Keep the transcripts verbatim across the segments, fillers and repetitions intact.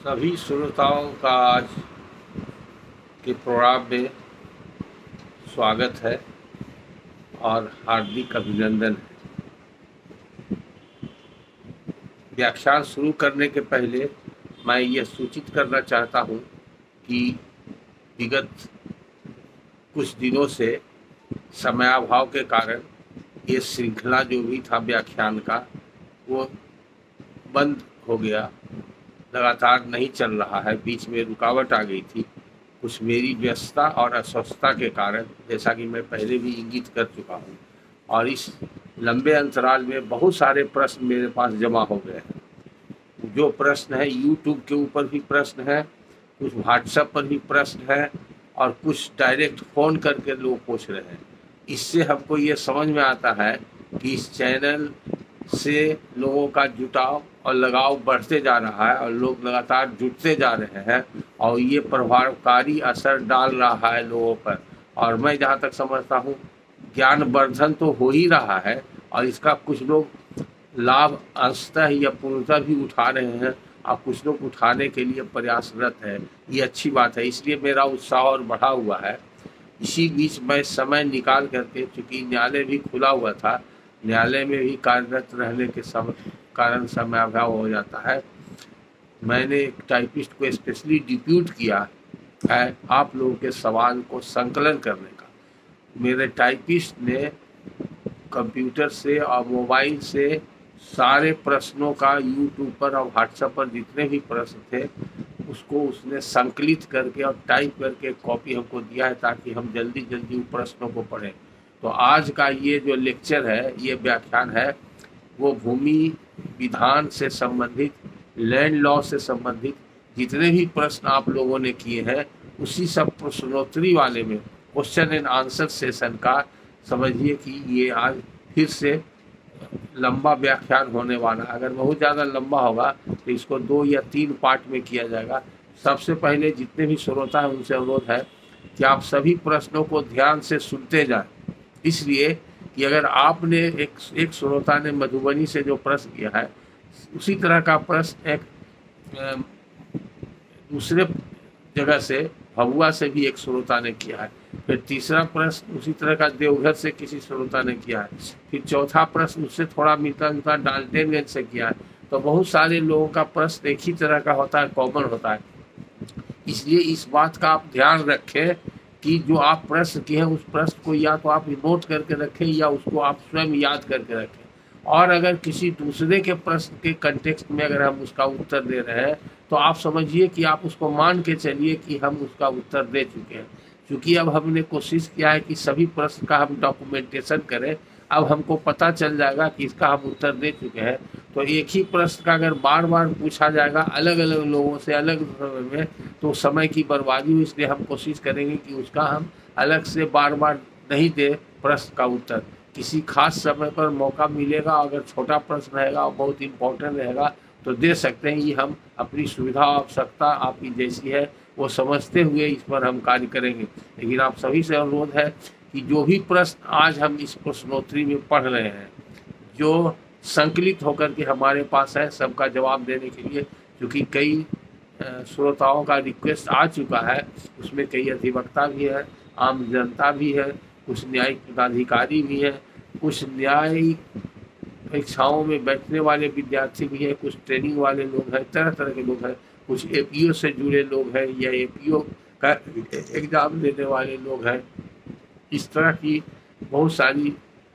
सभी श्रोताओं का आज के प्रोग्राम में स्वागत है और हार्दिक अभिनंदन है। व्याख्यान शुरू करने के पहले मैं ये सूचित करना चाहता हूँ कि विगत कुछ दिनों से समयाभाव के कारण ये श्रृंखला जो भी था व्याख्यान का वो बंद हो गया, लगातार नहीं चल रहा है। बीच में रुकावट आ गई थी, कुछ मेरी व्यस्तता और अस्वस्थता के कारण, जैसा कि मैं पहले भी इंगित कर चुका हूँ। और इस लंबे अंतराल में बहुत सारे प्रश्न मेरे पास जमा हो गए हैं। जो प्रश्न है यूट्यूब के ऊपर भी प्रश्न है, कुछ व्हाट्सएप पर भी प्रश्न है और कुछ डायरेक्ट फ़ोन करके लोग पूछ रहे हैं। इससे हमको ये समझ में आता है कि इस चैनल से लोगों का जुटाव और लगाव बढ़ते जा रहा है और लोग लगातार जुटते जा रहे हैं और ये प्रभावकारी असर डाल रहा है लोगों पर। और मैं जहाँ तक समझता हूँ ज्ञानवर्धन तो हो ही रहा है और इसका कुछ लोग लाभ अंशतः या पूर्णतः भी उठा रहे हैं और कुछ लोग उठाने के लिए प्रयासरत है। ये अच्छी बात है, इसलिए मेरा उत्साह और बढ़ा हुआ है। इसी बीच मैं समय निकाल करके, चूँकि न्यायालय भी खुला हुआ था, न्यायालय में भी कार्यरत रहने के सब कारण समय अभाव हो जाता है, मैंने एक टाइपिस्ट को स्पेशली डिप्यूट किया है आप लोगों के सवाल को संकलन करने का। मेरे टाइपिस्ट ने कंप्यूटर से और मोबाइल से सारे प्रश्नों का यूट्यूब पर और व्हाट्सएप पर जितने भी प्रश्न थे उसको उसने संकलित करके और टाइप करके कॉपी हमको दिया है ताकि हम जल्दी जल्दी उन प्रश्नों को पढ़ें। तो आज का ये जो लेक्चर है, ये व्याख्यान है, वो भूमि विधान से संबंधित, लैंड लॉ से संबंधित जितने भी प्रश्न आप लोगों ने किए हैं उसी सब प्रश्नोत्तरी वाले में क्वेश्चन एंड आंसर सेशन का समझिए कि ये आज फिर से लंबा व्याख्यान होने वाला है। अगर बहुत ज़्यादा लंबा होगा तो इसको दो या तीन पार्ट में किया जाएगा। सबसे पहले जितने भी श्रोता हैं उनसे अनुरोध है कि आप सभी प्रश्नों को ध्यान से सुनते जाएं, इसलिए कि अगर आपने एक एक श्रोता ने मधुबनी से जो प्रश्न किया है उसी तरह का प्रश्न एक दूसरे जगह से भभुआ से भी एक श्रोता ने किया है, फिर तीसरा प्रश्न उसी तरह का देवघर से किसी श्रोता ने किया है, फिर चौथा प्रश्न उससे थोड़ा मिलता जुलता डाल्टनगंज से किया है। तो बहुत सारे लोगों का प्रश्न एक ही तरह का होता है, कॉमन होता है। इसलिए इस बात का आप ध्यान रखें कि जो आप प्रश्न किए हैं उस प्रश्न को या तो आप नोट करके रखें या उसको आप स्वयं याद करके रखें। और अगर किसी दूसरे के प्रश्न के कंटेक्स्ट में अगर हम उसका उत्तर दे रहे हैं तो आप समझिए कि आप उसको मान के चलिए कि हम उसका उत्तर दे चुके हैं। क्योंकि अब हमने कोशिश किया है कि सभी प्रश्न का हम डॉक्यूमेंटेशन करें, अब हमको पता चल जाएगा कि इसका हम उत्तर दे चुके हैं। तो एक ही प्रश्न का अगर बार बार पूछा जाएगा अलग अलग लोगों से अलग समय में तो समय की बर्बादी हुई। इसलिए हम कोशिश करेंगे कि उसका हम अलग से बार बार नहीं दे प्रश्न का उत्तर। किसी खास समय पर मौका मिलेगा, अगर छोटा प्रश्न रहेगा और बहुत इम्पोर्टेंट रहेगा तो दे सकते हैं। ये हम अपनी सुविधा आवश्यकता आपकी जैसी है वो समझते हुए इस पर हम कार्य करेंगे। लेकिन आप सभी से अनुरोध है कि जो भी प्रश्न आज हम इस प्रश्नोत्तरी में पढ़ रहे हैं, जो संकलित होकर के हमारे पास है, सबका जवाब देने के लिए, क्योंकि कई श्रोताओं का रिक्वेस्ट आ चुका है, उसमें कई अधिवक्ता भी है, आम जनता भी है, कुछ न्यायिक पदाधिकारी भी हैं, कुछ न्यायिक परीक्षाओं में बैठने वाले विद्यार्थी भी हैं, कुछ ट्रेनिंग वाले लोग हैं, तरह तरह के लोग हैं, कुछ एपीओ से जुड़े लोग हैं या एपीओ का एग्ज़ाम देने वाले लोग हैं। इस तरह की बहुत सारी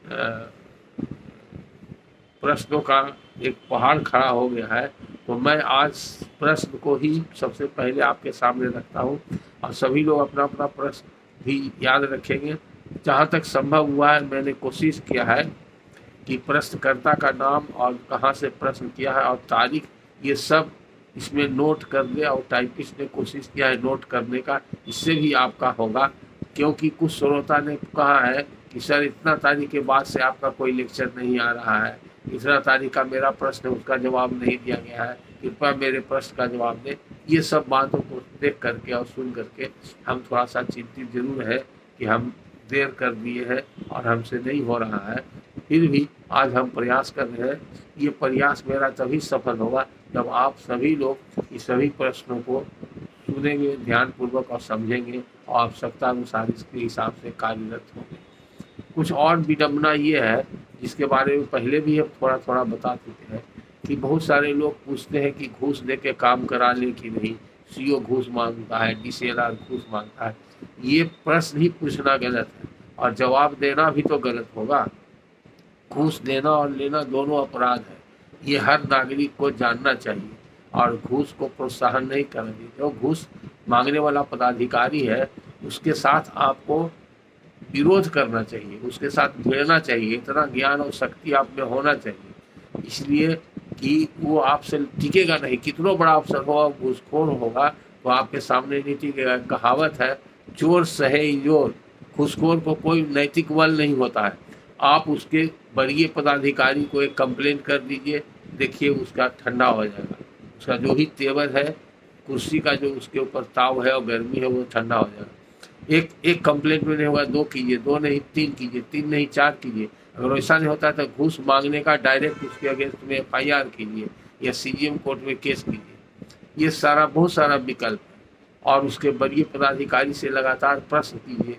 प्रश्नों का एक पहाड़ खड़ा हो गया है। तो मैं आज प्रश्न को ही सबसे पहले आपके सामने रखता हूँ और सभी लोग अपना अपना प्रश्न भी याद रखेंगे। जहाँ तक संभव हुआ है मैंने कोशिश किया है कि प्रश्नकर्ता का नाम और कहाँ से प्रश्न किया है और तारीख ये सब इसमें नोट कर दे, और टाइपिस्ट ने कोशिश किया है नोट करने का, इससे भी आपका होगा। क्योंकि कुछ श्रोता ने कहा है कि सर इतना तारीख के बाद से आपका कोई लेक्चर नहीं आ रहा है, इतना तारीख का मेरा प्रश्न है उसका जवाब नहीं दिया गया है, कृपया मेरे प्रश्न का जवाब दें। ये सब बातों को देख करके और सुन करके हम थोड़ा सा चिंतित जरूर है कि हम देर कर दिए हैं और हमसे नहीं हो रहा है। फिर भी आज हम प्रयास कर रहे हैं। ये प्रयास मेरा तभी सफल होगा जब आप सभी लोग इस सभी प्रश्नों को सुनेंगे ध्यानपूर्वक और समझेंगे और आवश्यकता अनुसार इसके हिसाब से कार्यरत होंगे। कुछ और विडंबना ये है जिसके बारे में पहले भी हम थोड़ा थोड़ा बता चुके हैं कि बहुत सारे लोग पूछते हैं कि घूस दे के काम करा ले कि नहीं, सीओ घूस मांगता है, डीसीएलआर घूस मांगता है। ये प्रश्न ही पूछना गलत है और जवाब देना भी तो गलत होगा। घूस देना और लेना दोनों अपराध है, ये हर नागरिक को जानना चाहिए और घूस को प्रोत्साहन नहीं करना चाहिए। जो घूस मांगने वाला पदाधिकारी है उसके साथ आपको विरोध करना चाहिए, उसके साथ भिड़ना चाहिए, इतना ज्ञान और शक्ति आप में होना चाहिए, इसलिए कि वो आपसे टिकेगा नहीं। कितना बड़ा अफसर होगा, घूसखोर होगा तो आपके सामने नहीं टिकेगा। कहावत है, चोर सहे जोर, घूसखोर को कोई नैतिक बल नहीं होता है। आप उसके वरीय पदाधिकारी को एक कंप्लेंट कर दीजिए, देखिए उसका ठंडा हो जाएगा, उसका जो भी तेवर है, कुर्सी का जो उसके ऊपर ताव है और गर्मी है वो ठंडा हो जाएगा। एक एक कंप्लेंट में नहीं होगा, दो कीजिए, दो नहीं तीन कीजिए, तीन नहीं चार कीजिए। अगर वैसा नहीं होता तो घूस मांगने का डायरेक्ट उसके अगेंस्ट में एफ आई आर कीजिए या सीजीएम कोर्ट में केस कीजिए। ये सारा बहुत सारा विकल्प है और उसके वरीय पदाधिकारी से लगातार प्रश्न कीजिए।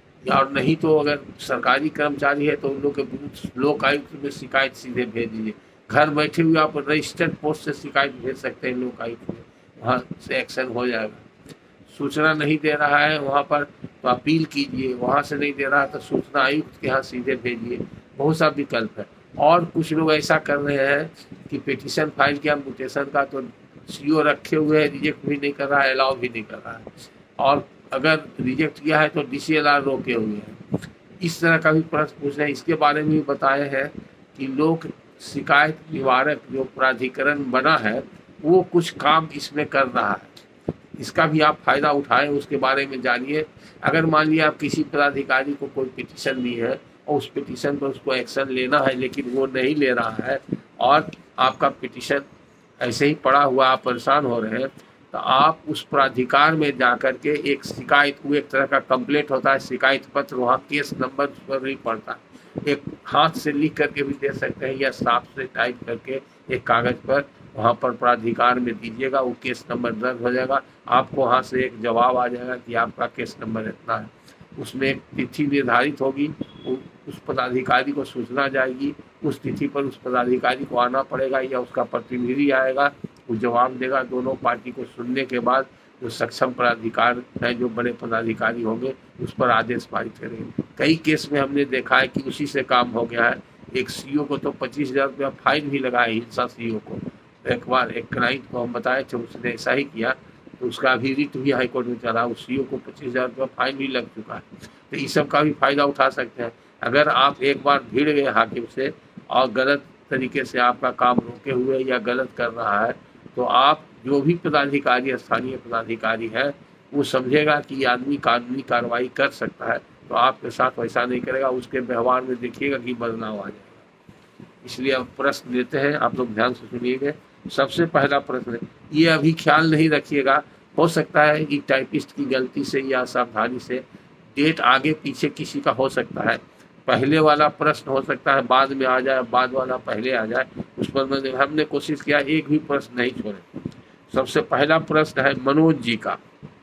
और नहीं तो अगर सरकारी कर्मचारी है तो उन लोग के विरुद्ध लोक आयुक्त में शिकायत सीधे भेज दीजिए। घर बैठे हुए आप रजिस्टर्ड पोस्ट से शिकायत भेज सकते हैं लोक आयुक्त में, वहाँ से एक्शन हो जाएगा। सूचना नहीं दे रहा है वहाँ पर तो अपील कीजिए, वहाँ से नहीं दे रहा तो सूचना आयुक्त के यहाँ सीधे भेजिए। बहुत सा विकल्प है। और कुछ लोग ऐसा कर रहे हैं कि पिटीशन फाइल किया म्यूटेशन का तो सीओ रखे हुए है, रिजेक्ट भी नहीं कर रहा है, अलाउ भी नहीं कर रहा है, और अगर रिजेक्ट किया है तो डीसीएलआर रोके हुए हैं। इस तरह का भी प्रश्न पूछ रहे हैं। इसके बारे में भी बताए हैं कि लोक शिकायत निवारक जो प्राधिकरण बना है वो कुछ काम इसमें कर रहा है, इसका भी आप फायदा उठाएं, उसके बारे में जानिए। अगर मान लिया आप किसी पदाधिकारी को कोई पिटीशन दी है और उस पिटीशन पर उसको एक्शन लेना है लेकिन वो नहीं ले रहा है और आपका पिटीशन ऐसे ही पड़ा हुआ, आप परेशान हो रहे हैं, तो आप उस प्राधिकार में जाकर के एक शिकायत, वो एक तरह का कंप्लेंट होता है, शिकायत पत्र, वहाँ केस नंबर पर नहीं पड़ता, एक हाथ से लिख करके भी दे सकते हैं या साफ से टाइप करके एक कागज़ पर वहाँ पर प्राधिकार में दीजिएगा, वो केस नंबर दर्ज हो जाएगा। आपको वहाँ से एक जवाब आ जाएगा कि आपका केस नंबर इतना है। उसमें एक तिथि निर्धारित होगी, उस पदाधिकारी को सूचना जाएगी, उस तिथि पर उस पदाधिकारी को आना पड़ेगा या उसका प्रतिनिधि आएगा, वो जवाब देगा। दोनों पार्टी को सुनने के बाद जो सक्षम पदाधिकार है, जो बड़े पदाधिकारी होंगे, उस पर आदेश पारित करेंगे। कई केस में हमने देखा है कि उसी से काम हो गया है। एक सीओ को तो पच्चीस हजार रुपया फाइन भी लगा है, हिंसा सीओ को। एक बार एक क्लाइंट को हम बताए थे, उसने ऐसा ही किया तो उसका अभी रिट भी हाईकोर्ट में चला, उस सीओ को पच्चीस हजार रुपया फाइन भी लग चुका है। तो इस सब का भी फायदा उठा सकते हैं। अगर आप एक बार भिड़ गए हाकिम से और गलत तरीके से आपका काम रोके हुए या गलत कर रहा है, तो आप जो भी पदाधिकारी, स्थानीय पदाधिकारी है, वो समझेगा कि आदमी कानूनी कार्रवाई कर सकता है, तो आपके साथ वैसा नहीं करेगा। उसके व्यवहार में देखिएगा कि बदलाव आ जाएगा। इसलिए अब प्रश्न देते हैं, आप लोग ध्यान से सुनिएगा। सबसे पहला प्रश्न, ये अभी ख्याल नहीं रखिएगा, हो सकता है कि टाइपिस्ट की गलती से या सावधानी से डेट आगे पीछे किसी का हो सकता है। पहले वाला प्रश्न हो सकता है बाद में आ जाए, बाद वाला पहले आ जाए। उस पर मैंने हमने कोशिश किया एक भी प्रश्न नहीं छोड़े। सबसे पहला प्रश्न है मनोज जी का।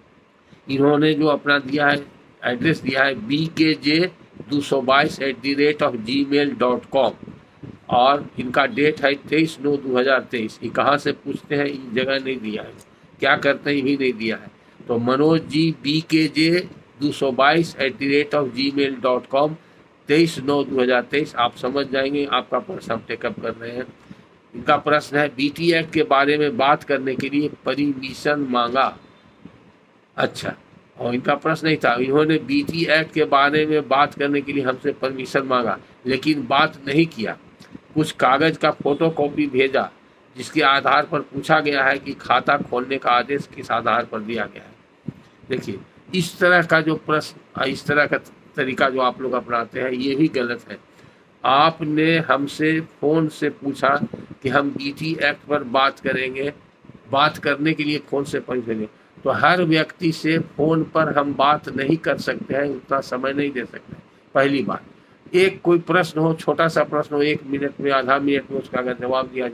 इन्होंने जो अपना दिया है एड्रेस दिया है बी के जे दो सौ बाईस at the rate of Gmail dot com और इनका डेट है तेईस नौ दो हज़ार तेईस। ये कहाँ से पूछते हैं, ये जगह नहीं दिया है, क्या करते हैं ये भी नहीं दिया है। तो मनोज जी बी के जे दो सौ बाईस at the rate of Gmail dot com तेईस नौ दो हज़ार तेईस। आप समझ जाएंगे आपका प्रश्न हम टेकअप कर रहे हैं। इनका प्रश्न है बीटी एक्ट के बारे में बात करने के लिए परमिशन मांगा। अच्छा, और इनका प्रश्न नहीं था, इन्होंने बीटी एक्ट के बारे में बात करने के लिए हमसे परमिशन मांगा लेकिन बात नहीं किया। कुछ कागज़ का फोटो कॉपी भेजा जिसके आधार पर पूछा गया है कि खाता खोलने का आदेश किस आधार पर दिया गया है। देखिए, इस तरह का जो प्रश्न, इस तरह का तरीका जो आप लोग अपनाते हैं, ये भी गलत है। आपने हमसे फ़ोन से पूछा कि हम बीटी एक्ट पर बात करेंगे, बात करने के लिए फ़ोन से पूछेंगे, तो हर व्यक्ति से फ़ोन पर हम बात नहीं कर सकते हैं, उतना समय नहीं दे सकते। पहली बात, एक कोई प्रश्न हो, छोटा सा प्रश्न हो, एक मिनट में, आधा मिनट में उसका अगर जवाब दिया जाए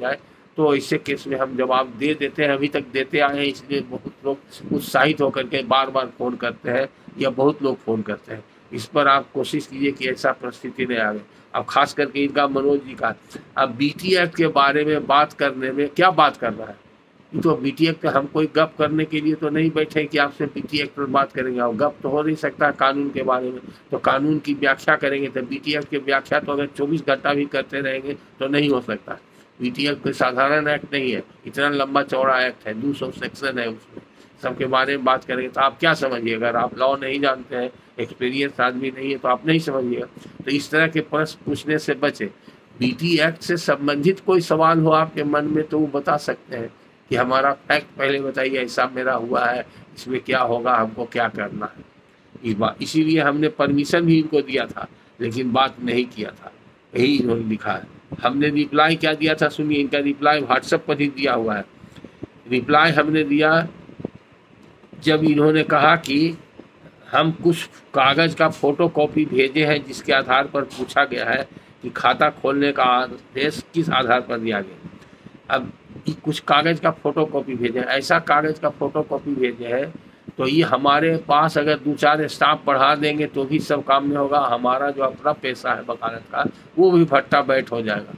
तो ऐसे केस में हम जवाब दे देते हैं, अभी तक देते आए हैं। इसलिए बहुत लोग उत्साहित होकर के बार बार फ़ोन करते हैं या बहुत लोग फ़ोन करते हैं। इस पर आप कोशिश कीजिए कि ऐसा परिस्थिति नहीं आवे। अब खास करके इनका मनोज जी का, अब बीटी एक्ट के बारे में बात करने में क्या बात कर रहा है, तो बीटी एक्ट हम कोई गप करने के लिए तो नहीं बैठे कि आपसे बीटी एक्ट पर बात करेंगे। और गप तो हो नहीं सकता कानून के बारे में, तो कानून की व्याख्या करेंगे। तो बीटी एक्ट की व्याख्या तो अगर चौबीस घंटा भी करते रहेंगे तो नहीं हो सकता। बीटी एक्ट कोई साधारण एक्ट नहीं है, इतना लंबा चौड़ा एक्ट है, दो सौ सेक्शन है, उसमें सबके बारे में बात करेंगे तो आप क्या समझिए। अगर आप लॉ नहीं जानते हैं, एक्सपीरियंस आदमी नहीं है, तो आप नहीं समझिएगा। तो इस तरह के प्रश्न पूछने से बचे। बीटी एक्ट से संबंधित कोई सवाल हो आपके मन में तो वो बता सकते हैं कि हमारा फैक्ट पहले बताइए, ऐसा मेरा हुआ है, इसमें क्या होगा, हमको क्या करना है। इस बात इसीलिए हमने परमिशन भी इनको दिया था, लेकिन बात नहीं किया था, यही इन्होंने लिखा है। हमने रिप्लाई क्या दिया था, सुनिए। इनका रिप्लाई व्हाट्सएप पर ही दिया हुआ है। रिप्लाई हमने दिया जब इन्होंने कहा कि हम कुछ कागज़ का फोटो कॉपी भेजे हैं जिसके आधार पर पूछा गया है कि खाता खोलने का आदेश किस आधार पर दिया गया। अब कुछ कागज़ का फोटो कॉपी भेजे, ऐसा कागज़ का फोटो कॉपी भेजे है तो ये हमारे पास अगर दो चार स्टाफ बढ़ा देंगे तो भी सब काम में होगा। हमारा जो अपना पैसा है वकालत का वो भी भट्टा बैठ हो जाएगा।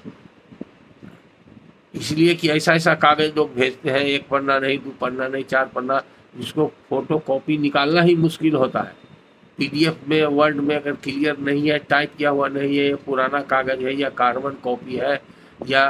इसलिए कि ऐसा ऐसा कागज़ लोग भेजते हैं, एक पन्ना नहीं, दो पन्ना नहीं, चार पन्ना, जिसको फोटो कॉपी निकालना ही मुश्किल होता है। पीडीएफ में, वर्ड में अगर क्लियर नहीं है, टाइप किया हुआ नहीं है, पुराना कागज़ है या कार्बन कॉपी है या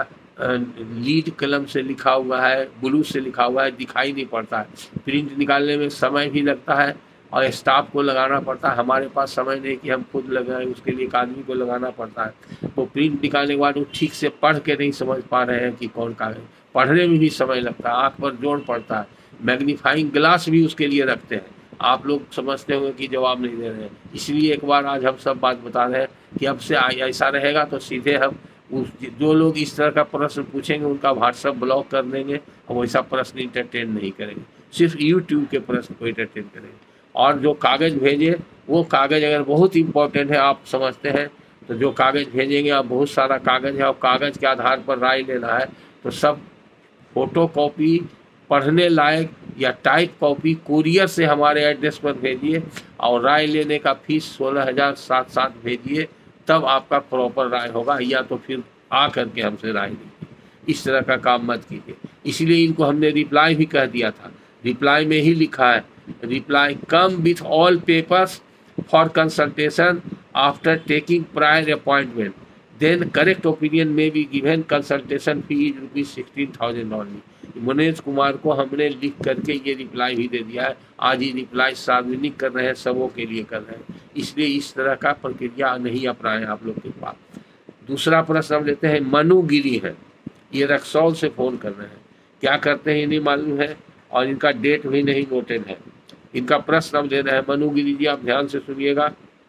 लीड कलम से लिखा हुआ है, ब्लू से लिखा हुआ है, दिखाई नहीं पड़ता है। प्रिंट निकालने में समय भी लगता है और स्टाफ को लगाना पड़ता है। हमारे पास समय नहीं कि हम खुद लगाएं, उसके लिए एक आदमी को लगाना पड़ता है। तो प्रिंट निकालने के बाद वो ठीक से पढ़ के नहीं समझ पा रहे हैं कि कौन कागज, पढ़ने में भी समय लगता है, आँख पर जोर पड़ता है। मैग्नीफाइंग ग्लास भी उसके लिए रखते हैं। आप लोग समझते होंगे कि जवाब नहीं दे रहे हैं, इसलिए एक बार आज हम सब बात बता रहे हैं कि अब से ऐसा रहेगा तो सीधे हम उस जो लोग इस तरह का प्रश्न पूछेंगे उनका व्हाट्सएप ब्लॉक कर देंगे और वैसा प्रश्न इंटरटेन नहीं करेंगे, सिर्फ यूट्यूब के प्रश्न को इंटरटेन करेंगे। और जो कागज़ भेजे वो कागज़ अगर बहुत इंपॉर्टेंट है, आप समझते हैं, तो जो कागज़ भेजेंगे, आप बहुत सारा कागज़ है और कागज़ के आधार पर राय लेना है, तो सब फोटो कॉपी, पढ़ने लायक या टाइप कॉपी कुरियर से हमारे एड्रेस पर भेजिए और राय लेने का फीस सोलह हज़ार सात सात भेजिए, तब आपका प्रॉपर राय होगा, या तो फिर आ करके हमसे राय लीजिए। इस तरह का काम मत कीजिए। इसलिए इनको हमने रिप्लाई भी कह दिया था। रिप्लाई में ही लिखा है, reply come with all papers for consultation after taking prior appointment, then correct opinion may be given, consultation fee is rupees sixteen thousand only. Manoj Kumar को हमने लिख करके ये रिप्लाई भी दे दिया है। आज ही रिप्लाई सार्वजनिक कर रहे हैं, सबों के लिए कर रहे हैं, इसलिए इस तरह का प्रक्रिया नहीं अपनाएं आप लोग के पास। दूसरा प्रश्न हम लेते हैं, मनु गिरी है, ये रक्सौल से फ़ोन कर रहे हैं। क्या करते हैं ये नहीं मालूम है और इनका डेट भी नहीं नोटेड है। इनका प्रश्न हम ले रहे हैं। मनु गिरी जी, आप ध्यान से सुनिएगा।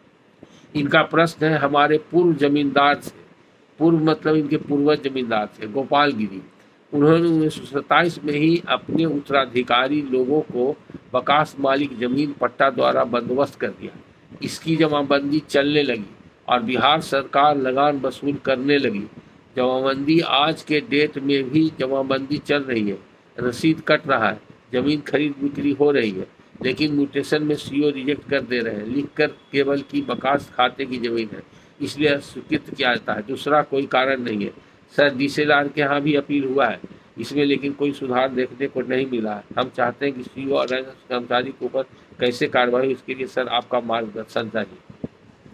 इनका प्रश्न है हमारे पूर्व जमींदार से, पूर्व मतलब इनके पूर्वज जमींदार थे, गोपाल गिरी। उन्होंने उन्नीस सौ सत्ताईस में ही अपने उत्तराधिकारी लोगों को बकास मालिक जमीन पट्टा द्वारा बंदोबस्त कर दिया। इसकी जमाबंदी चलने लगी और बिहार सरकार लगान वसूल करने लगी। जमाबंदी आज के डेट में भी जमाबंदी चल रही है, रसीद कट रहा है, ज़मीन खरीद बिक्री हो रही है, लेकिन म्यूटेशन में सीओ रिजेक्ट कर दे रहे हैं, लिखकर केवल की बकास खाते की ज़मीन है, इसलिए स्वीकृत किया जाता है। दूसरा कोई कारण नहीं है। सर डीसीएलआर के यहाँ भी अपील हुआ है इसमें, लेकिन कोई सुधार देखने को नहीं मिला है। हम चाहते हैं कि सीओ और कर्मचारी के ऊपर कैसे कार्रवाई, इसके लिए सर आपका मार्गदर्शन चाहिए।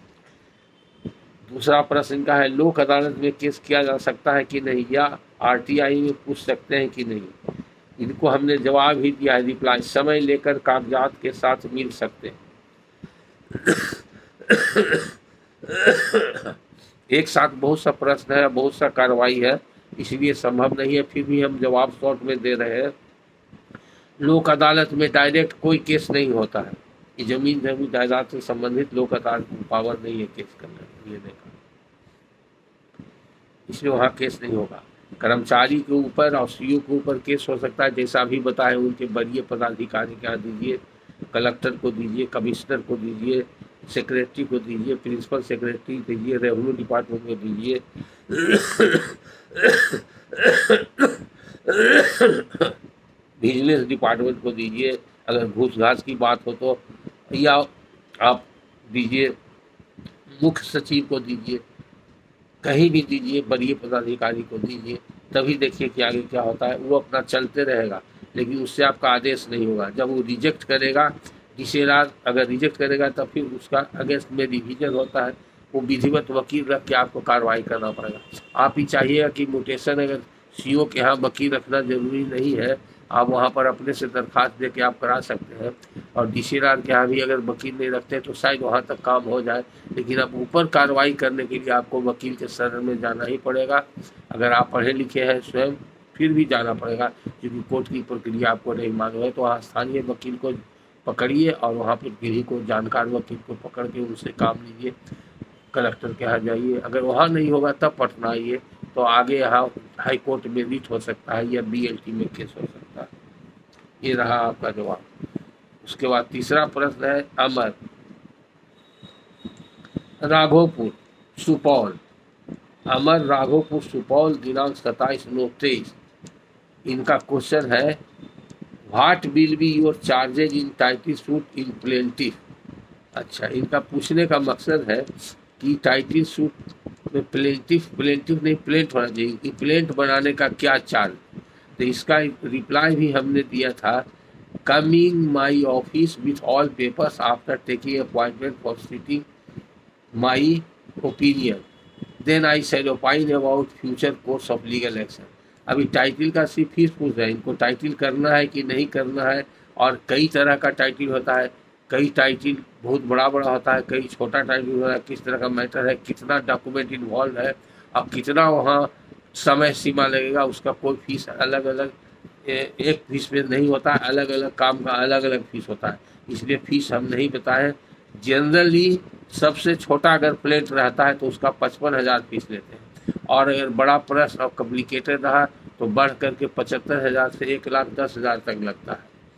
दूसरा प्रश्न का है, लोक अदालत में केस किया जा सकता है कि नहीं, या आरटीआई में पूछ सकते हैं कि नहीं। इनको हमने जवाब ही दिया है, रिप्लाई समय लेकर कागजात के साथ मिल सकते हैं। एक साथ बहुत सा प्रश्न है, बहुत सा कार्रवाई है, इसलिए संभव नहीं है, फिर भी हम जवाब शॉर्ट में दे रहे हैं। लोक अदालत में डायरेक्ट कोई केस नहीं होता है। ये जमीन जमीन जायदाद से संबंधित लोक अदालत में पावर नहीं है केस करने लेने का, इसलिए वहाँ केस नहीं होगा। कर्मचारी के ऊपर और सीओ के ऊपर केस हो सकता है, जैसा अभी बताया उनके वरीय पदाधिकारी क्या दीजिए, कलेक्टर को दीजिए, कमिश्नर को दीजिए, सेक्रेटरी को दीजिए, प्रिंसिपल सेक्रेटरी दीजिए, रेवेन्यू डिपार्टमेंट को दीजिए, विजिलेंस डिपार्टमेंट को दीजिए, अगर घूस घास की बात हो तो, या आप दीजिए मुख्य सचिव को दीजिए, कहीं भी दीजिए, बड़े पदाधिकारी को दीजिए, तभी देखिए कि आगे क्या होता है। वो अपना चलते रहेगा, लेकिन उससे आपका आदेश नहीं होगा। जब वो रिजेक्ट करेगा, डीसीएलआर अगर रिजेक्ट करेगा तब फिर उसका अगेंस्ट में रिवीजन होता है, वो विधिवत वकील रख के आपको कार्रवाई करना पड़ेगा। आप ही चाहिएगा कि म्यूटेशन अगर सीओ के यहाँ वकील रखना जरूरी नहीं है, आप वहाँ पर अपने से दरखास्त दे के आप करा सकते हैं। और डीसीएलआर के यहाँ भी अगर वकील नहीं रखते तो शायद वहाँ तक काम हो जाए, लेकिन अब ऊपर कार्रवाई करने के लिए आपको वकील के शरण में जाना ही पड़ेगा। अगर आप पढ़े लिखे हैं स्वयं, फिर भी जाना पड़ेगा, क्योंकि कोर्ट की प्रक्रिया आपको नहीं मालूम है। तो वहाँ स्थानीय वकील को पकड़िए और वहाँ पर किसी को जानकार वकील को पकड़ के उनसे काम लीजिए। कलेक्टर के यहाँ जाइए, अगर वहाँ नहीं होगा तब पटना आइए, तो आगे यहाँ हाई कोर्ट में रिट हो सकता है या बीएलटी में केस हो सकता है। ये रहा आपका जवाब। उसके बाद तीसरा प्रश्न है अमर राघोपुर सुपौल। अमर राघोपुर सुपौल दिनांक सत्ताईस नौ तेईस। इनका क्वेश्चन है what will be your charges in title suit in plaintiff. अच्छा, इनका पूछने का मकसद है कि टाइटल सूट में प्लेंटिफ प्लेंटिफ नहीं प्लेंट होना चाहिए कि प्लेंट बनाने का क्या चार्ज। तो इसका रिप्लाई भी हमने दिया था, coming my office with all papers after taking appointment for seeking my opinion, then I said opine about future course of legal action. अभी टाइटल का सिर्फ फीस पूछ रहे हैं, इनको टाइटल करना है कि नहीं करना है। और कई तरह का टाइटल होता है, कई टाइटल बहुत बड़ा बड़ा होता है, कई छोटा टाइटल होता है, किस तरह का मैटर है, कितना डॉक्यूमेंट इन्वॉल्व है, अब कितना वहाँ समय सीमा लगेगा, उसका कोई फीस अलग अलग एक फीस में नहीं होता है, अलग अलग काम का अलग अलग फीस होता है, इसलिए फीस हम नहीं बताएं। जनरली सबसे छोटा अगर प्लेट रहता है तो उसका पचपन हज़ार फीस लेते हैं, और अगर बड़ा प्रेस और कॉम्प्लिकेटेड रहा तो बढ़ करके पचहत्तर हज़ार से एक लाख दस हज़ार तक लगता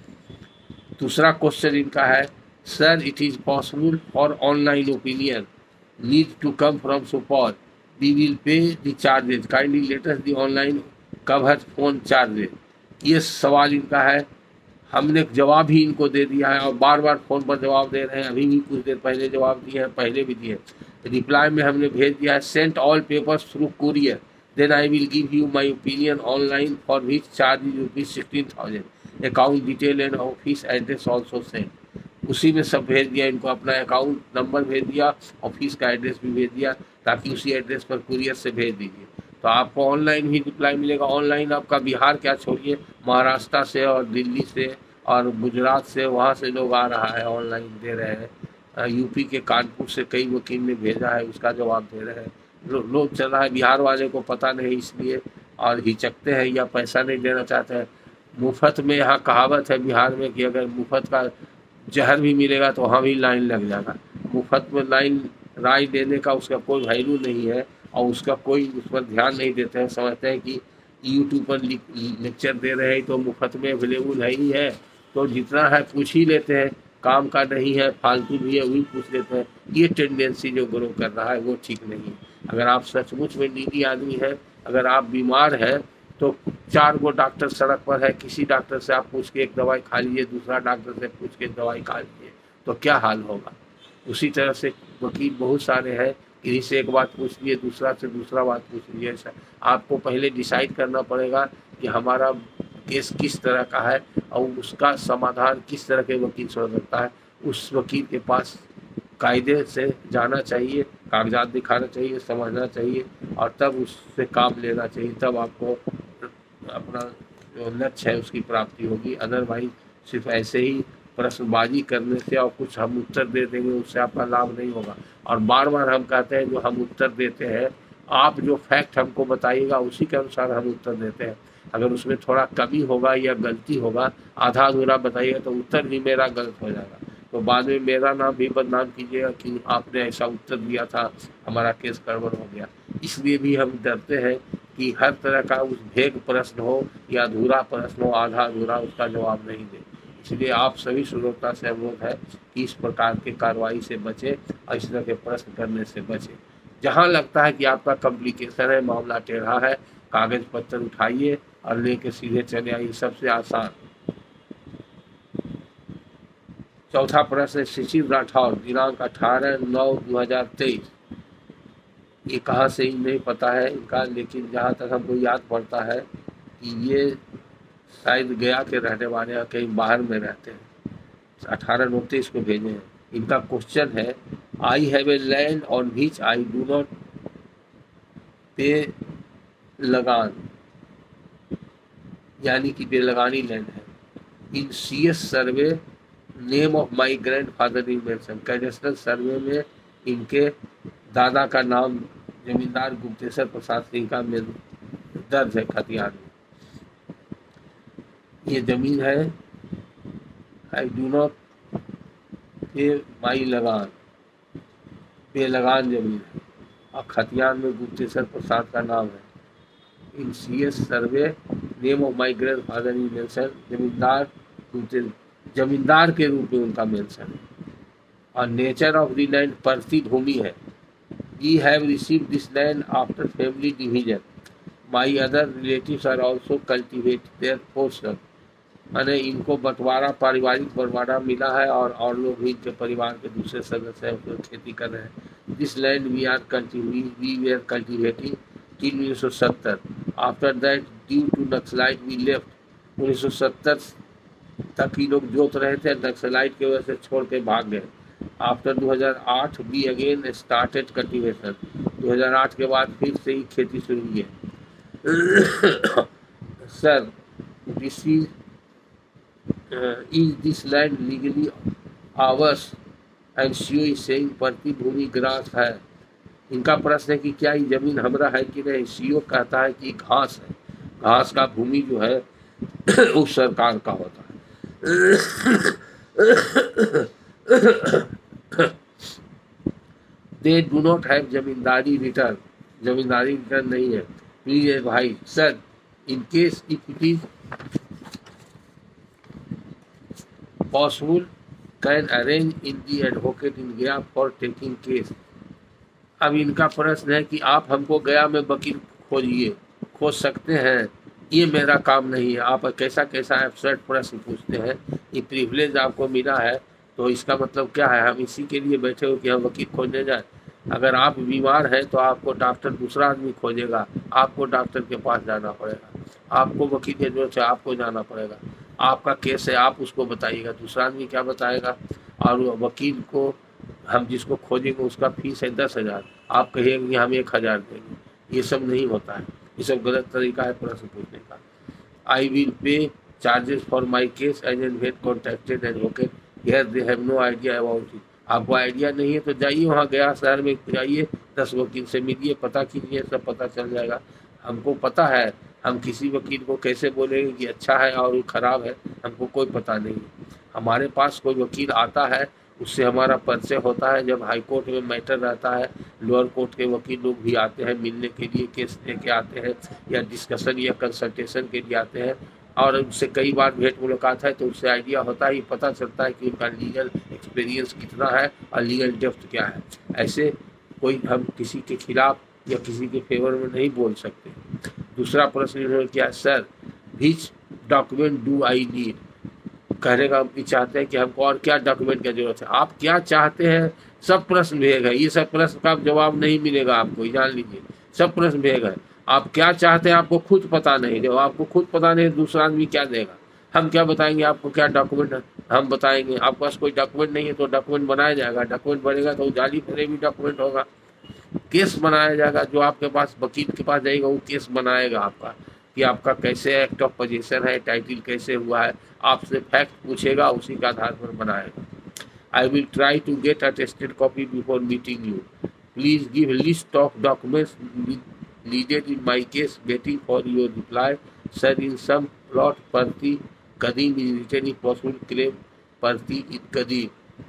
है। दूसरा क्वेश्चन इनका है, sir it is possible for online opinion need to come from Supaul, we will pay the charges, kindly let us the online cover phone charges. ये सवाल इनका है, हमने जवाब ही इनको दे दिया है और बार बार फ़ोन पर जवाब दे रहे हैं, अभी भी कुछ देर पहले जवाब दिए हैं, पहले भी दिए। रिप्लाई में हमने भेज दिया है, sent all papers through courier, then I will give you my opinion online for which charge is rupees sixteen thousand, account detail and office address also send. उसी में सब भेज दिया, इनको अपना अकाउंट नंबर भेज दिया, ऑफिस का एड्रेस भी भेज दिया, ताकि उसी एड्रेस पर कुरियर से भेज दीजिए। तो आपको ऑनलाइन ही रिप्लाई मिलेगा। ऑनलाइन आपका बिहार क्या छोड़िए, महाराष्ट्र से और दिल्ली से और गुजरात से, वहाँ से लोग आ रहा है, ऑनलाइन दे रहे हैं। यूपी के कानपुर से कई वकील ने भेजा है, उसका जवाब दे रहे हैं। लो, लोग चल रहा है, बिहार वाले को पता नहीं इसलिए और हिचकते हैं या पैसा नहीं देना चाहते हैं। मुफ्त में, यहाँ कहावत है बिहार में कि अगर मुफ्त का जहर भी मिलेगा तो वहाँ भी लाइन लग जाएगा। मुफ्त में लाइन राय देने का उसका कोई वैल्यू नहीं है और उसका कोई उस पर ध्यान नहीं देते हैं, समझते हैं कि यूट्यूब पर लेक्चर दे रहे हैं तो मुफ्त में अवेलेबल है ही है, तो जितना है पूछ ही लेते हैं, काम का नहीं है, फालतू भी है वही पूछ लेते हैं। ये टेंडेंसी जो ग्रो कर रहा है वो ठीक नहीं है। अगर आप सचमुच में नीडी आदमी है, अगर आप बीमार हैं तो चार गो डॉक्टर सड़क पर है, किसी डॉक्टर से आप पूछ के एक दवाई खा लीजिए, दूसरा डॉक्टर से पूछ के दवाई खा लीजिए, तो क्या हाल होगा। उसी तरह से वकील बहुत सारे हैं, किसी से एक बात पूछ लिए, दूसरा से दूसरा बात पूछ लिए। ऐसा आपको पहले डिसाइड करना पड़ेगा कि हमारा केस किस तरह का है और उसका समाधान किस तरह के वकील से हो सकता है। उस वकील के पास कायदे से जाना चाहिए, कागजात दिखाना चाहिए, समझना चाहिए और तब उससे काम लेना चाहिए, तब आपको अपना जो लक्ष्य है उसकी प्राप्ति होगी। अदरवाइज सिर्फ ऐसे ही प्रश्नबाजी करने से और कुछ हम उत्तर दे देंगे उससे आपका लाभ नहीं होगा। और बार बार हम कहते हैं जो हम उत्तर देते हैं, आप जो फैक्ट हमको बताइएगा उसी के अनुसार हम उत्तर देते हैं। अगर उसमें थोड़ा कमी होगा या गलती होगा, आधा अधूरा बताइएगा तो उत्तर भी मेरा गलत हो जाएगा, तो बाद में मेरा नाम भी बदनाम कीजिएगा कि आपने ऐसा उत्तर दिया था, हमारा केस गड़बड़ हो गया। इसलिए भी हम डरते हैं कि हर तरह का उस भेद प्रश्न हो या अधूरा प्रश्न हो, आधा अधूरा, उसका जवाब नहीं दें। इसलिए आप सभी श्रोता से अनुरोध है कि इस प्रकार के कार्रवाई से बचें और इस तरह के प्रश्न करने से बचें। जहाँ लगता है कि आपका कॉम्प्लिकेशन है, मामला टेढ़ा है, कागज पत्तर उठाइए, और लेके सीधे चले आइए, सबसे आसान। चौथा प्रश्न, शिशिर राठौर, दिनांक अठारह नौ दो हजार तेईस। ये कहाँ से ही नहीं पता है इनका, लेकिन जहाँ तक हमको याद पड़ता है कि ये शायद गया के रहने वाले हैं, कहीं बाहर में रहते हैं। अठारह नौ तेईस को भेजे हैं। इनका क्वेश्चन है, I have a land on which I do not pay लगान, यानी कि बेलगानी लैंड है। In C S survey name of my grandfather is mention. Cadastral survey में इनके दादा का नाम जमींदार गुप्तेश्वर प्रसाद सिंह का में दर्ज है खतियान में। ये जमीन है, आई डू नॉट पे माई लगान, बेलगान जमीन है, और खतियान में गुप्तेश्वर प्रसाद का नाम है। In C S survey name of my grandfather is mention, जमींदार जमींदार के रूप में उनका मेंशन है। और नेचर ऑफ द लैंड परती भूमि है। We have received this land after family division, my other relatives are also cultivate their portion. मैंने इनको बंटवारा, पारिवारिक बंटवारा मिला है, और और लोग भी इनके परिवार के दूसरे सदस्य हैं जो खेती कर रहे हैं। This land we are cultivating we we are cultivating till उन्नीस सौ सत्तर। After that due to naxalite we left. उन्नीस सौ सत्तर तक ही लोग जोत रहे थे, नक्सलाइट की वजह से छोड़ के भाग गए। आफ्टर दो हज़ार आठ वी अगेन स्टार्टेड कल्टीवेशन। दो हज़ार आठ के बाद फिर से ही खेती शुरू हुई है। Sir, this is is this land legally ours and CO is saying प्रति भूमि ग्रास है। इनका प्रश्न है कि क्या ये जमीन हमरा है कि नहीं। सीओ कहता है कि घास है, घास का भूमि जो है उस सरकार का होता है। दे डू नॉट हैव जमींदारी रिटर्न, जमींदारी रिटर्न नहीं है। प्लीज भाई sir, in case if it is possible can arrange in the advocate in Gaya for taking case. अब इनका प्रश्न है कि आप हमको गया में वकील खोजिए, खोज सकते हैं, ये मेरा काम नहीं है। आप कैसा कैसा एब्सर्ड प्रश्न पूछते हैं। ये प्रिविलेज आपको मिला है तो इसका मतलब क्या है, हम इसी के लिए बैठे हो कि हम वकील खोजने जाए। अगर आप बीमार हैं तो आपको डॉक्टर दूसरा आदमी खोजेगा, आपको डॉक्टर के पास जाना पड़ेगा। आपको वकील की जरूरत है, आपको जाना पड़ेगा। आपका केस है, आप उसको बताइएगा, दूसरा आदमी क्या बताएगा। और वकील को हम जिसको खोजेंगे उसका फीस है दस हज़ार, आप कहिएगा कि हम एक हज़ार देंगे। ये सब नहीं होता है, ये सब गलत तरीका है प्रश्न पूछने का। I will pay charges for my case as an wait contacted advocate here they have no idea about it. आपको आइडिया नहीं है तो जाइए वहाँ गया शहर में, जाइए दस वकील से मिलिए, पता कीजिए, सब पता चल जाएगा। हमको पता है, हम किसी वकील को कैसे बोलेंगे कि अच्छा है और वो खराब है, हमको कोई पता नहीं। हमारे पास कोई वकील आता है, उससे हमारा परिचय होता है। जब हाई कोर्ट में मैटर रहता है, लोअर कोर्ट के वकील लोग भी आते हैं मिलने के लिए, केस लेके आते हैं, या डिस्कशन या कंसल्टेशन के लिए आते हैं, और उससे कई बार भेंट मुलाकात है तो उससे आइडिया होता है, पता चलता है कि उनका लीगल एक्सपीरियंस कितना है और लीगल डेप्थ क्या है। ऐसे कोई हम किसी के खिलाफ या किसी के फेवर में नहीं बोल सकते। दूसरा प्रश्न इन्होंने किया, sir which document do I need. कहने का भी चाहते हैं कि हमको और क्या डॉक्यूमेंट की जरूरत है, आप क्या चाहते हैं, सब प्रश्न भेग है। ये सब प्रश्न का जवाब नहीं मिलेगा आपको, जान लीजिए, सब प्रश्न भेग है। आप क्या चाहते हैं आपको खुद पता नहीं, जब आपको खुद पता नहीं दूसरा आदमी क्या देगा। हम क्या बताएंगे आपको क्या डॉक्यूमेंट हम बताएंगे। आपके पास कोई डॉक्यूमेंट नहीं है तो डॉक्यूमेंट बनाया जाएगा, डॉक्यूमेंट बनेगा तो जाली फरेबी डॉक्यूमेंट होगा, केस बनाया जाएगा। जो आपके पास वकील के पास जाएगा वो केस बनाएगा आपका, कि आपका कैसे एक्ट ऑफ पोजीशन है, टाइटल कैसे हुआ है, आपसे फैक्ट पूछेगा, उसी के आधार पर बनाएगा। I will try to get attested copy before meeting you. Please give list of documents needed in my case, waiting for your reply. Sir in some plot प्रति कदीम is written in possible claim प्रति in कदीम।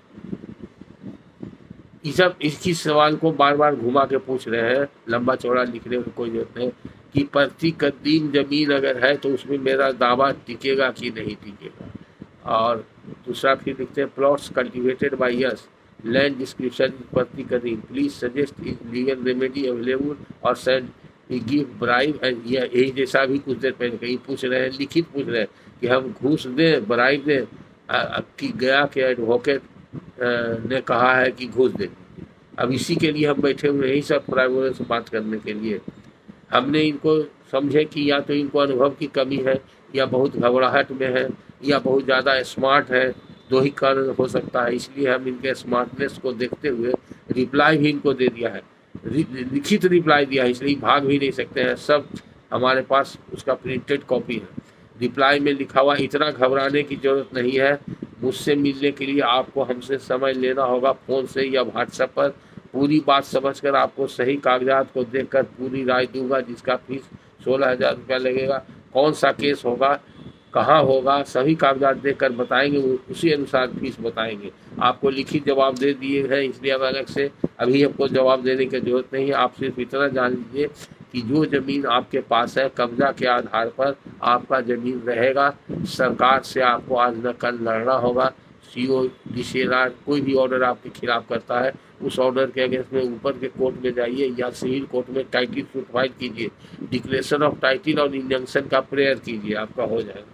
ये सब इसकी सवाल को बार बार घुमा के पूछ रहे हैं, लंबा चौड़ा लिखने में कोई जरूरत नहीं। कि प्रति कदीम जमीन अगर है तो उसमें मेरा दावा टिकेगा कि नहीं टिकेगा। और दूसरा फिर लिखते हैं, plots cultivated by us, land description प्रति कदीम, please suggest legal remedy available और सेंड गिव ब्राइब, यही जैसा भी कुछ देर पहले कहीं पूछ रहे हैं, लिखित पूछ रहे हैं कि हम घूस दें, ब्राइब दें, कि गया के एडवोकेट ने कहा है कि घूस दें। अब इसी के लिए हम बैठे हुए, यही सब प्राइवेट से बात करने के लिए। हमने इनको समझे कि या तो इनको अनुभव की कमी है, या बहुत घबराहट में है, या बहुत ज़्यादा स्मार्ट है, दो ही कारण हो सकता है। इसलिए हम इनके स्मार्टनेस को देखते हुए रिप्लाई भी इनको दे दिया है, लिखित रिप्लाई दिया है, इसलिए भाग भी नहीं सकते हैं। सब हमारे पास उसका प्रिंटेड कॉपी है। रिप्लाई में लिखा हुआ, इतना घबराने की ज़रूरत नहीं है। मुझसे मिलने के लिए आपको हमसे समय लेना होगा, फ़ोन से या व्हाट्सएप पर। पूरी बात समझकर आपको सही कागजात को देखकर पूरी राय दूंगा, जिसका फीस सोलह हज़ार रुपया लगेगा। कौन सा केस होगा, कहाँ होगा, सभी कागजात देखकर बताएंगे, उसी अनुसार फीस बताएंगे। आपको लिखित जवाब दे दिए हैं, इसलिए अब अलग से अभी हमको जवाब देने की जरूरत नहीं है। आप सिर्फ इतना जान लीजिए कि जो ज़मीन आपके पास है, कब्जा के आधार पर आपका ज़मीन रहेगा। सरकार से आपको आज न कल लड़ना होगा। सीओ, डीसीएलआर कोई भी ऑर्डर आपके खिलाफ करता है, उस ऑर्डर के अगेंस्ट में ऊपर के कोर्ट में जाइए या सिविल कोर्ट में टाइटल सूट फाइल कीजिए, डिक्लेरेशन ऑफ टाइटल और इंजंक्शन का प्रेयर कीजिए, आपका हो जाएगा।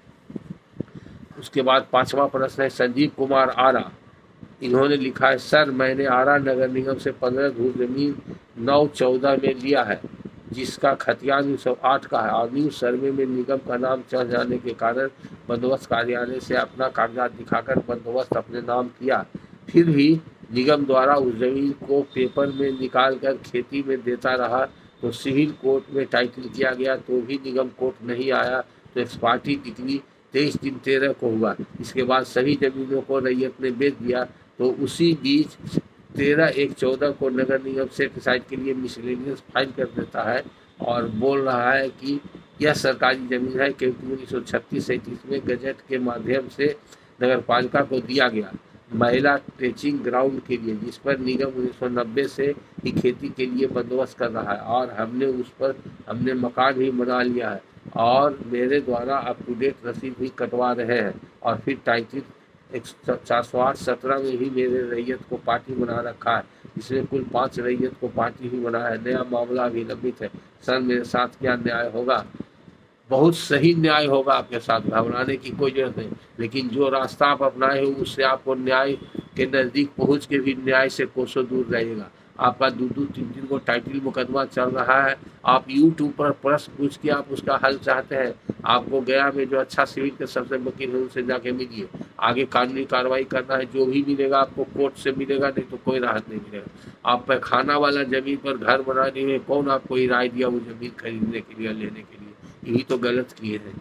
उसके बाद पांचवा प्रश्न है संजीव कुमार आरा। इन्होंने लिखा है, सर मैंने आरा नगर निगम से पंद्रह धूर जमीन नौ चौदह में लिया है, जिसका खतियान न्यू सौ आठ का है, और न्यू सर्वे में निगम का नाम चढ़ जाने के कारण बंदोबस्त कार्यालय से अपना कागजात दिखाकर बंदोबस्त अपने नाम किया। फिर भी निगम द्वारा उस जमीन को पेपर में निकाल कर खेती में देता रहा, तो सिविल कोर्ट में टाइटल किया गया, तो भी निगम कोर्ट नहीं आया, तो एक्सपार्टी डिग्री तेईस दिन तेरह को हुआ। इसके बाद सभी जमीनों को रैयत ने बेच दिया, तो उसी बीच तेरह एक चौदह को नगर निगम सेट साइड के लिए मिसलेनियस फाइल कर देता है और बोल रहा है कि यह सरकारी जमीन है, क्योंकि उन्नीस सौ छत्तीस सैंतीस में गजट के माध्यम से नगर पालिका को दिया गया महिला ट्रेचिंग ग्राउंड के लिए, जिस पर निगम उन्नीस सौ नब्बे से ही खेती के लिए बंदोबस्त कर रहा है, और हमने उस पर हमने मकान भी बना लिया है, और मेरे द्वारा अप टू डेट रसीद भी कटवा रहे हैं, और फिर टाइटल एक चार सौ आठ सत्रह में ही मेरे रैयत को पार्टी बना रखा है, जिसमें कुल पांच रैयत को पार्टी ही बना है। नया मामला अभी लंबित है। सर मेरे साथ क्या न्याय होगा? बहुत सही न्याय होगा आपके साथ, घबराने की कोई जरूरत नहीं। लेकिन जो रास्ता आप अपनाए हो उससे आपको न्याय के नज़दीक पहुंच के भी न्याय से कोसों दूर रहेगा। आपका दो दो तीन तीन को टाइटल मुकदमा चल रहा है, आप यूट्यूब पर प्रश्न पूछ के आप उसका हल चाहते हैं। आपको गया में जो अच्छा सिविल के सबसे वकील है उनसे जाके मिलिए। आगे कानूनी कार्रवाई करना है, जो भी मिलेगा आपको कोर्ट से मिलेगा, नहीं तो कोई राहत नहीं मिलेगा। आप पैखाना वाला जमीन पर घर बनाने में कौन आपको ही राय दिया वो जमीन खरीदने के लिए, लेने के लिए? यही तो गलत किए हैं।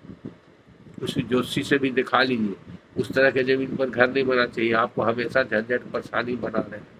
उस ज्योतिषी से भी दिखा लीजिए, उस तरह के जमीन पर घर नहीं बना चाहिए। आपको हमेशा झंझट परेशानी बना रहेगा।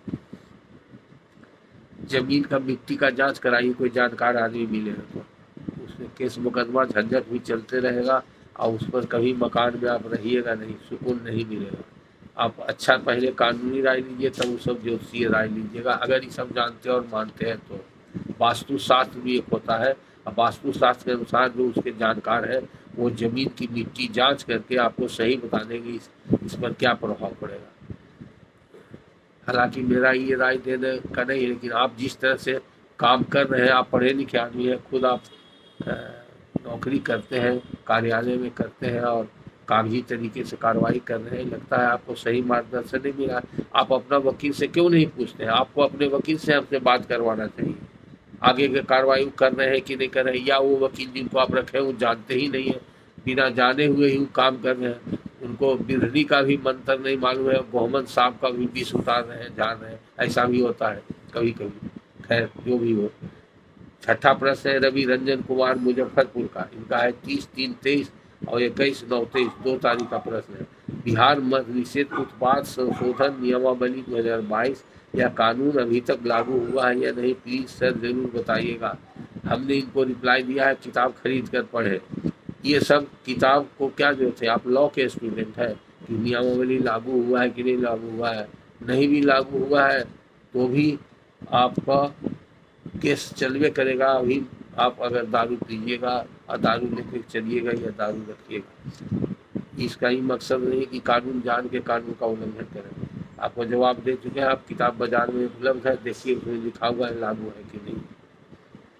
जमीन का मिट्टी का जांच कराइए, कोई जानकार आदमी मिलेगा तो उसमें केस मुकदमा झंझट भी चलते रहेगा, और उस पर कभी मकान में आप रहिएगा नहीं, सुकून नहीं मिलेगा। आप अच्छा पहले कानूनी राय लीजिए, तब वो सब ज्योतिषीय राय लीजिएगा, अगर ये सब जानते और मानते हैं तो। वास्तुशास्त्र भी एक होता है, अब वास्तुशास्त्र के अनुसार जो उसके जानकार है वो जमीन की मिट्टी जांच करके आपको सही बता देंगे इस, इस पर क्या प्रभाव पड़ेगा। हालांकि मेरा ये राय देने का नहीं है, लेकिन आप जिस तरह से काम कर रहे हैं, आप पढ़े लिखे आदमी हैं, खुद आप नौकरी करते हैं, कार्यालय में करते हैं और कागजी तरीके से कार्रवाई कर रहे हैं, लगता है आपको सही मार्गदर्शन नहीं मिला। आप अपना वकील से क्यों नहीं पूछते हैं? आपको अपने वकील से हमसे बात करवाना चाहिए, आगे के कार्रवाई कर रहे हैं कि नहीं कर रहे हैं, या वो वकील जिनको आप रखे हैं वो जानते ही नहीं है, बिना जाने हुए ही काम कर रहे हैं, उनको बिरहनी का भी मंत्र नहीं मालूम है, मोहम्मद साहब का भी विष उतार रहे हैं, जान रहे हैं। ऐसा भी होता है कभी कभी। खैर जो भी हो। छठा प्रश्न है रवि रंजन कुमार मुजफ्फरपुर का, इनका है तीस तीन तेईस और इक्कीस नौ तेईस, दो तारीख का प्रश्न है। बिहार मद्य निषेध उत्पाद संशोधन नियमावली दो हजार बाईस यह कानून अभी तक लागू हुआ है या नहीं, प्लीज सर जरूर बताइएगा। हमने इनको रिप्लाई दिया है, किताब खरीद कर पढ़े। ये सब किताब को क्या जरूरत है? आप लॉ के स्टूडेंट है कि नियमावली लागू हुआ है कि नहीं लागू हुआ है। नहीं भी लागू हुआ है तो भी आपका केस चलवे करेगा। अभी आप अगर दारू पीजिएगा और दारू लेकर चलिएगा या दारू रखिएगा, इसका ही मकसद नहीं कि कानून जान के कानून का उल्लंघन करें। आपको जवाब दे चुके हैं, आप किताब बाजार में उपलब्ध है, देखिए उसमें लिखा हुआ है लागू है कि नहीं।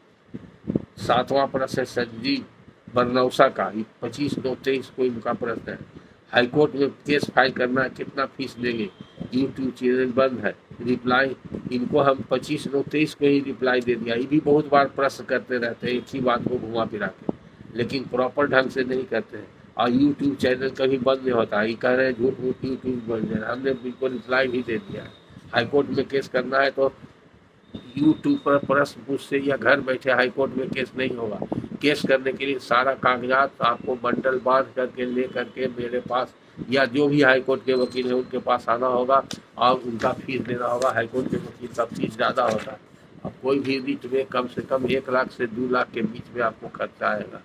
सातवां प्रश्न है संजीव बरनौसा का, पच्चीस नौ तेईस को इनका प्रश्न है। हाईकोर्ट में केस फाइल करना है, कितना फीस लेंगे? यूट्यूब चैनल बंद है। रिप्लाई इनको हम पच्चीस नौ तेईस को ही रिप्लाई दे दिया। ये भी बहुत बार प्रश्न करते रहते हैं एक ही बात को घुमा फिरा के, लेकिन प्रॉपर ढंग से नहीं करते हैं। और यूट्यूब चैनल कभी बंद नहीं होता, ये कह रहे हैं झूठ मूठ यूट्यूब बंद है, हमने बिल्कुल रिप्लाई भी दे दिया है। हाईकोर्ट में केस करना है तो यूट्यूब पर प्रश्न पूछ से या घर बैठे हाईकोर्ट में केस नहीं होगा। केस करने के लिए सारा कागजात आपको बंडल बांध करके ले करके मेरे पास या जो भी हाईकोर्ट के वकील है उनके पास आना होगा और उनका फीस देना होगा। हाईकोर्ट के वकील का फीस ज़्यादा होता है। अब कोई भी रिट में कम से कम एक लाख से दो लाख के बीच में आपको खर्चा आएगा।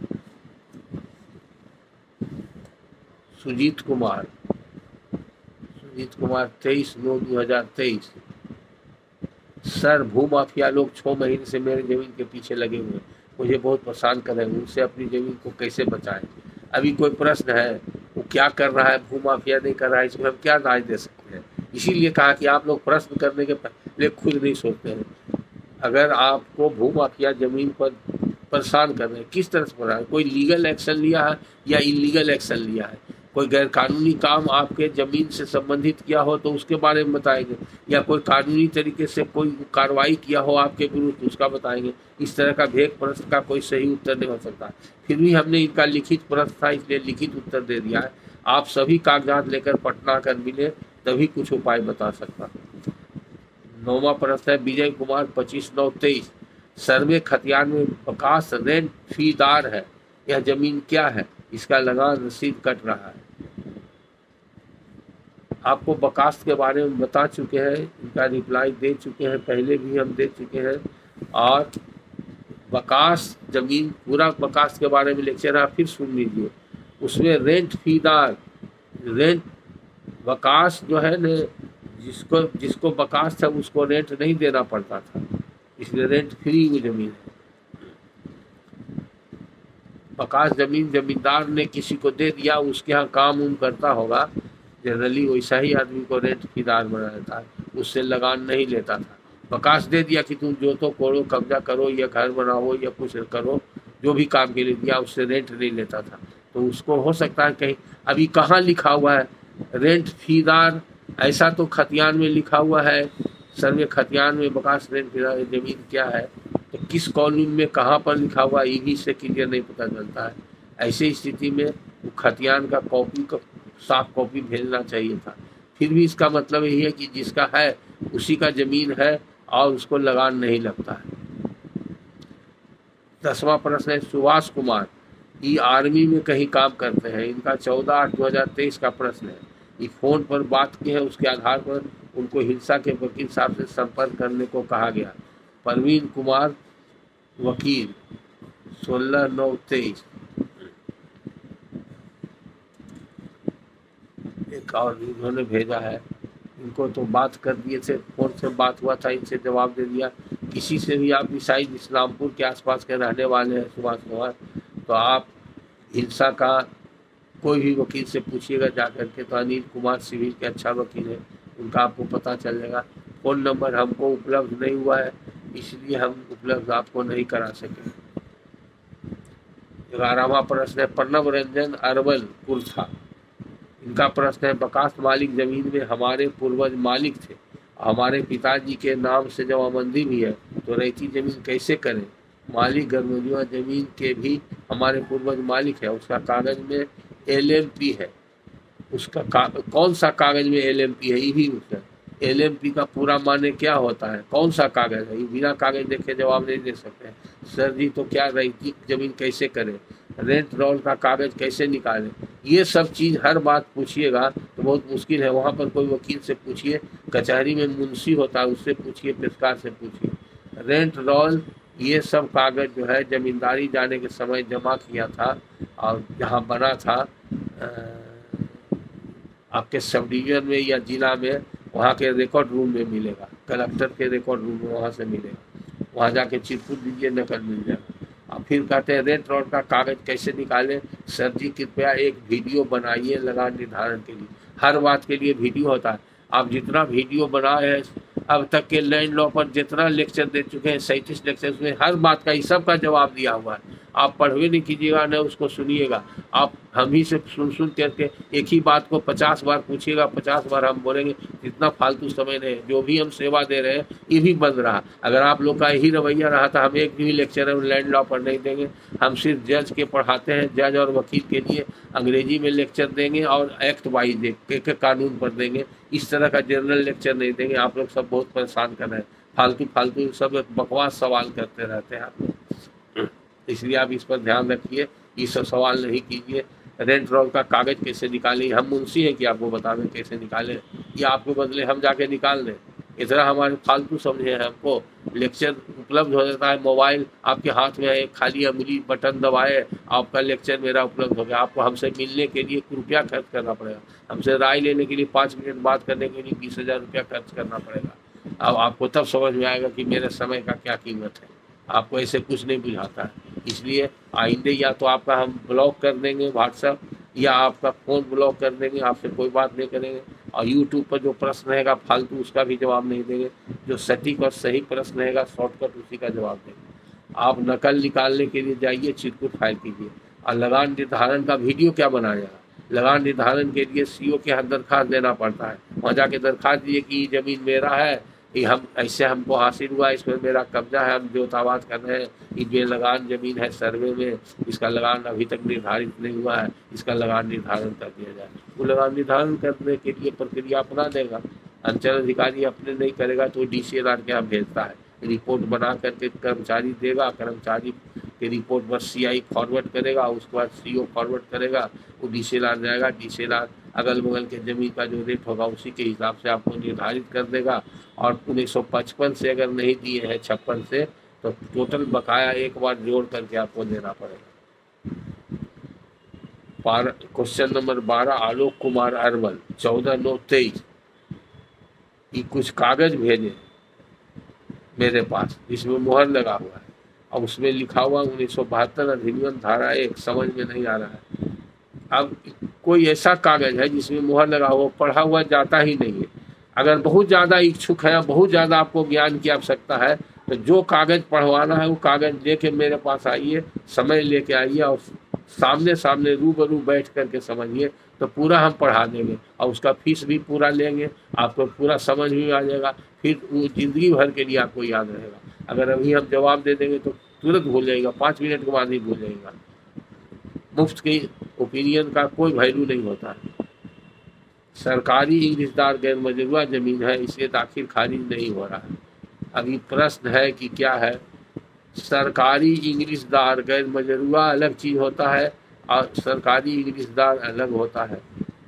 सुजीत कुमार सुजीत कुमार तेईस नौ दो हजार तेईस। सर भू माफिया लोग छः महीने से मेरे जमीन के पीछे लगे हुए, मुझे बहुत परेशान कर रहे हैं, उनसे अपनी जमीन को कैसे बचाएं? अभी कोई प्रश्न है वो क्या कर रहा है, भू माफिया नहीं कर रहा है, इसमें हम क्या राय दे सकते हैं? इसीलिए कहा कि आप लोग प्रश्न करने के पहले खुद नहीं सोचते हैं। अगर आपको भू माफिया जमीन पर परेशान कर रहे हैं, किस तरह से परेशान, कोई लीगल एक्शन लिया है या इलीगल एक्शन लिया है? कोई गैर कानूनी काम आपके ज़मीन से संबंधित किया हो तो उसके बारे में बताएंगे, या कोई कानूनी तरीके से कोई कार्रवाई किया हो आपके विरुद्ध उसका बताएंगे। इस तरह का भेद प्रश्न का कोई सही उत्तर नहीं हो सकता। फिर भी हमने इनका लिखित प्रश्न था इसलिए लिखित उत्तर दे दिया है। आप सभी कागजात लेकर पटना कर मिले तभी कुछ उपाय बता सकता। नौवां प्रश्न है विजय कुमार पच्चीस नौ तेईस। सर्वे खतियान में बकास रेंट फीदार है, यह जमीन क्या है? इसका लगान रसीद कट रहा है। आपको बकास्त के बारे में बता चुके हैं, इनका रिप्लाई दे चुके हैं, पहले भी हम दे चुके हैं। और बकास्त जमीन पूरा बकास्त के बारे में लेक्चर आप फिर सुन लीजिए। उसमें रेंट फीदार, रेंट बकास्त जो है न, जिसको जिसको बकास्त है उसको रेंट नहीं देना पड़ता था, इसलिए रेंट फ्री वो जमीन है। बकास जमीन जमींदार ने किसी को दे दिया, उसके यहाँ काम उम करता होगा, जनरली वैसा ही आदमी को रेंट फीदार बना देता है, उससे लगान नहीं लेता था। बकास दे दिया कि तुम जो तो करो, कब्जा करो या घर बनाओ या कुछ करो, जो भी काम के लिए दिया उससे रेंट नहीं लेता था। तो उसको हो सकता है कहीं, अभी कहाँ लिखा हुआ है रेंट फीदार? ऐसा तो खतियान में लिखा हुआ है, सर्वे खतियान में बकास रेंट फीदार जमीन क्या है, तो किस कॉलम में कहाँ पर लिखा हुआ है ये से क्लियर नहीं पता चलता है। ऐसी स्थिति में वो खतियान का कॉपी का साफ कॉपी भेजना चाहिए था। फिर भी इसका मतलब यही है कि जिसका है उसी का जमीन है और उसको लगान नहीं लगता है। दसवां प्रश्न है सुभाष कुमार, ये आर्मी में कहीं काम करते हैं, इनका चौदह आठ दो हजार तेईस का प्रश्न है। ये फोन पर बात की है, उसके आधार पर उनको हिंसा के वकील साहब से संपर्क करने को कहा गया। परवीन कुमार वकील सोलह नौ तेईस। एक और इन्होंने भेजा है, इनको तो बात कर दिए थे, फोन से बात हुआ था, इनसे जवाब दे दिया। किसी से भी आप ईसाई इस्लामपुर के आसपास के रहने वाले हैं सुभाष कुमार, तो आप हिंसा का कोई भी वकील से पूछिएगा जा करके, तो अनिल कुमार सिविल के अच्छा वकील है, उनका आपको पता चल जाएगा। फ़ोन नंबर हमको उपलब्ध नहीं हुआ है, इसलिए हम उपलब्ध आपको नहीं करा सके। ग्यारहवां प्रश्न है प्रणव रंजन अरवल कुर्था, इनका प्रश्न है बकास मालिक जमीन में हमारे पूर्वज मालिक थे, हमारे पिताजी के नाम से जमाबंदी भी है, तो रहती जमीन कैसे करें? मालिक गर्मजुआ जमीन के भी हमारे पूर्वज मालिक है, उसका कागज में एल एम पी है, उसका कौन सा कागज में एल एम पी है, ये भी उसका एल एम पी का पूरा माने क्या होता है, कौन सा कागज है? ये बिना कागज देखे जवाब नहीं दे सकते। सर जी तो क्या रहती जमीन कैसे करें, रेंट रोल का कागज कैसे निकालें, ये सब चीज़ हर बात पूछिएगा तो बहुत मुश्किल है। वहाँ पर कोई वकील से पूछिए, कचहरी में मुंशी होता है उससे पूछिए, पेशकार से पूछिए। रेंट रोल ये सब कागज जो है जमींदारी जाने के समय जमा किया था और जहाँ बना था आपके सब डिवीजन में या जिला में, वहाँ के रिकॉर्ड रूम में मिलेगा, कलेक्टर के रिकॉर्ड रूम में वहाँ से मिलेगा, वहाँ जाके चिरकुट दीजिए, नकल मिल जाएगा। अब फिर कहते हैं रेंट रोल का कागज कैसे निकालें? सर जी कृपया एक वीडियो बनाइए लगान निर्धारण के लिए, हर बात के लिए वीडियो होता है, आप जितना वीडियो बनाए हैं अब तक के लैंड लॉ पर जितना लेक्चर दे चुके हैं, सैंतीस लेक्चर, उसमें हर बात का, इस सब का जवाब दिया हुआ है। आप पढ़वे नहीं कीजिएगा, न उसको सुनिएगा, आप हम ही से सुन सुन करके एक ही बात को पचास बार पूछिएगा, पचास बार हम बोलेंगे, इतना फालतू समय नहीं। जो भी हम सेवा दे रहे हैं ये भी बंद रहा। अगर आप लोग का यही रवैया रहा था, हम एक भी लेक्चर हम लैंड लॉ पर नहीं देंगे। हम सिर्फ जज के पढ़ाते हैं, जज और वकील के लिए अंग्रेजी में लेक्चर देंगे और एक्ट वाइज एक कानून पर देंगे। इस तरह का जनरल लेक्चर नहीं देंगे। आप लोग सब बहुत परेशान कर रहे हैं, फालतू फालतू सब बकवास सवाल करते रहते हैं आप लोग, इसलिए आप इस पर ध्यान रखिए, ये सब सवाल नहीं कीजिए। रेंट रोल का कागज कैसे निकालें, हम मुंशी हैं कि आपको बता दें कैसे निकालें, या आपके बदले हम जाके निकाल दें? इतना हमारे फालतू समझे हैं हमको। लेक्चर उपलब्ध हो जाता है, मोबाइल आपके हाथ में है, खाली अंगुली बटन दबाए, आपका लेक्चर मेरा उपलब्ध हो गया। आपको हमसे मिलने के लिए रुपया खर्च करना पड़ेगा, हमसे राय लेने के लिए पाँच मिनट बात करने के लिए बीस हज़ार रुपया खर्च करना पड़ेगा। अब आपको तब समझ में आएगा कि मेरे समय का क्या कीमत है। आपको ऐसे कुछ नहीं बुझाता है, इसलिए आइंदे या तो आपका हम ब्लॉक कर देंगे व्हाट्सएप, या आपका फ़ोन ब्लॉक कर देंगे, आपसे कोई बात नहीं करेंगे। और यूट्यूब पर जो प्रश्न रहेगा फालतू, उसका भी जवाब नहीं देंगे। जो सटीक और सही प्रश्न रहेगा शॉर्टकट, उसी का जवाब देंगे। आप नकल निकालने के लिए जाइए, चिरकुट फाइल कीजिए। और लगान निर्धारण का वीडियो क्या बनाया? लगान निर्धारण के लिए सीओ के यहाँ दरखास्त देना पड़ता है। वहाँ जाके दरखास्त दिए कि ये ज़मीन मेरा है, ये हम ऐसे हमको हासिल हुआ, इसमें मेरा कब्जा है, हम जोताबाद कर रहे हैं, ये बेलगान ज़मीन है सर्वे में, इसका लगान अभी तक निर्धारित नहीं हुआ है, इसका लगान निर्धारण कर दिया जाए। वो लगान निर्धारण करने के लिए प्रक्रिया अपना देगा। अंचल अधिकारी अपने नहीं करेगा तो डी सी एल आर के यहाँ भेजता है, रिपोर्ट बना करके कर्मचारी देगा, कर्मचारी की रिपोर्ट बस सी आई फॉरवर्ड करेगा, उसके बाद सी ओ फॉरवर्ड करेगा, वो डी सी एल आर जाएगा। डी सी एल आर अगल बगल के ज़मीन का जो रेट होगा उसी के हिसाब से आपको निर्धारित कर देगा। और उन्नीस सौ पचपन से अगर नहीं दिए हैं, छप्पन से, तो टोटल बकाया एक बार जोड़ करके आपको देना पड़ेगा। क्वेश्चन नंबर बारह, आलोक कुमार अरवल, चौदह नौ तेईस, ये कुछ कागज भेजे मेरे पास जिसमें मुहर लगा हुआ है, और उसमें लिखा हुआ उन्नीस सौ बहत्तर अधिनियम धारा एक, समझ में नहीं आ रहा है। अब कोई ऐसा कागज है जिसमें मुहर लगा हुआ, पढ़ा हुआ जाता ही नहीं है। अगर बहुत ज़्यादा इच्छुक है, बहुत ज़्यादा आपको ज्ञान की आवश्यकता है, तो जो कागज़ पढ़वाना है वो कागज़ लेके मेरे पास आइए, समय लेके आइए और सामने सामने रूबरू बैठ करके समझिए, तो पूरा हम पढ़ा देंगे और उसका फीस भी पूरा लेंगे, आपको पूरा समझ भी आ जाएगा। फिर वो ज़िंदगी भर के लिए आपको याद रहेगा। अगर अभी हम जवाब दे देंगे तो तुरंत भूल जाएगा, पाँच मिनट के बाद ही भूल जाएगा। मुफ्त की ओपिनियन का कोई वैल्यू नहीं होता है। सरकारी इंग्लिशदार गैर मजरूआ ज़मीन है, इसलिए दाखिल खारिज नहीं हो रहा है। अभी प्रश्न है कि क्या है, सरकारी इंग्लिशदार गैर मजरूआ अलग चीज़ होता है और सरकारी इंग्लिशदार अलग होता है।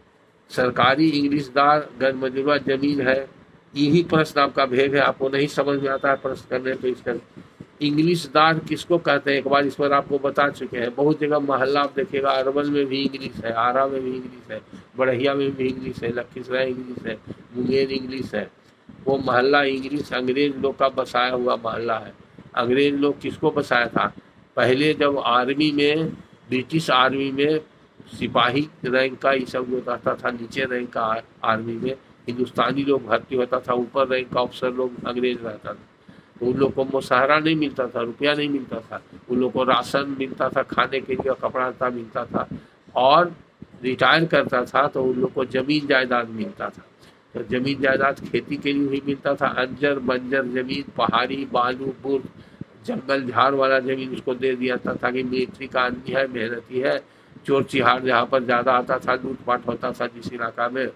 सरकारी इंग्लिशदार गैर मजरूआ ज़मीन है, यही प्रश्न आपका भेद है, आपको नहीं समझ में आता है प्रश्न करने पे। इसका इंग्लिशदार किसको कहते हैं, एक बार इस पर आपको बता चुके हैं। बहुत जगह मोहल्ला आप देखिएगा, अरवल में भी इंग्लिश है, आरा में भी इंग्लिश है, बढ़िया में भी इंग्लिश है, लखीसराय इंग्लिश है, मुंगेर इंग्लिश है। वो मोहल्ला इंग्लिश अंग्रेज लोग का बसाया हुआ मोहल्ला है। अंग्रेज लोग किसको बसाया था? पहले जब आर्मी में, ब्रिटिश आर्मी में सिपाही रैंक का ये सब जो रहता था, नीचे रैंक का आर्मी में हिंदुस्तानी लोग भर्ती होता था, ऊपर रैंक का अफसर लोग अंग्रेज रहता था। तो उन लोग को मुशाहरा नहीं मिलता था, रुपया नहीं मिलता था, उन लोग को राशन मिलता था, खाने के लिए कपड़ा लत्ता मिलता था, और रिटायर करता था तो उन लोग को ज़मीन जायदाद मिलता था। तो ज़मीन जायदाद खेती के लिए भी मिलता था, अंजर बंजर ज़मीन, पहाड़ी बालू बुर्द जंगल झाड़ वाला ज़मीन उसको दे दिया था, ताकि मिलिट्री का आदमी है, मेहनती है, चोर चिहाड़ जहाँ पर ज़्यादा आता था, लूटपाट होता था जिस इलाका में,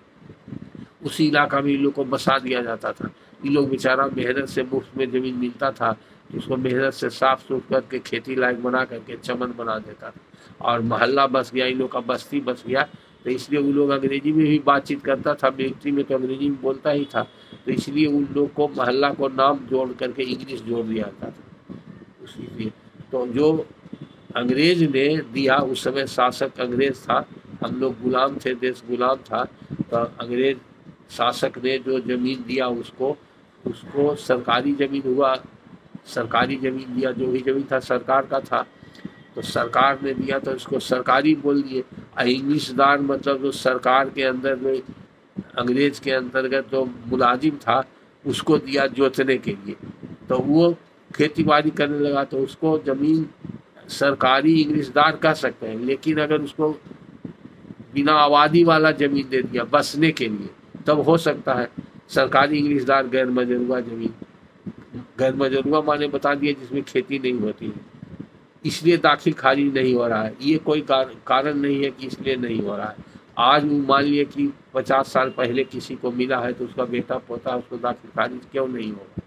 उसी इलाका में इन लोग को बसा दिया जाता था। इन लोग बेचारा मेहनत से मुफ्त में ज़मीन मिलता था, उसको मेहनत से साफ सुथ करके खेती लायक बना करके चमन बना देता था, और मोहल्ला बस गया, इन लोग का बस्ती बस गया। तो इसलिए उन लोग अंग्रेजी में भी बातचीत करता था, मिलिट्री में तो अंग्रेजी में बोलता ही था, तो इसलिए उन लोग को मोहल्ला को नाम जोड़ करके इंग्लिश जोड़ दिया जाता था। उसी तो जो अंग्रेज ने दिया, उस समय शासक अंग्रेज था, हम लोग गुलाम थे, देश गुलाम था, तो अंग्रेज शासक ने जो ज़मीन दिया उसको उसको सरकारी ज़मीन हुआ, सरकारी ज़मीन दिया, जो भी ज़मीन था सरकार का था, तो सरकार ने दिया तो इसको सरकारी बोल दिए। इंग्लिशदार मतलब जो सरकार के अंदर में अंग्रेज के अंतर्गत जो मुलाजिम था, उसको दिया जोतने के लिए, तो वो खेती बाड़ी करने लगा, तो उसको जमीन सरकारी इंग्लिशदार कह सकते हैं। लेकिन अगर उसको बिना आबादी वाला जमीन दे दिया बसने के लिए, तब हो सकता है सरकारी इंग्लिशदार गैर मजरूआ जमीन। गैर मजरूआ माने बता दिए जिसमें खेती नहीं होती है, इसलिए दाखिल खारिज नहीं हो रहा है। ये कोई कार, कारण नहीं है कि इसलिए नहीं हो रहा है। आज मान लिए कि पचास साल पहले किसी को मिला है तो उसका बेटा पोता उसको दाखिल खारिज क्यों नहीं होगा,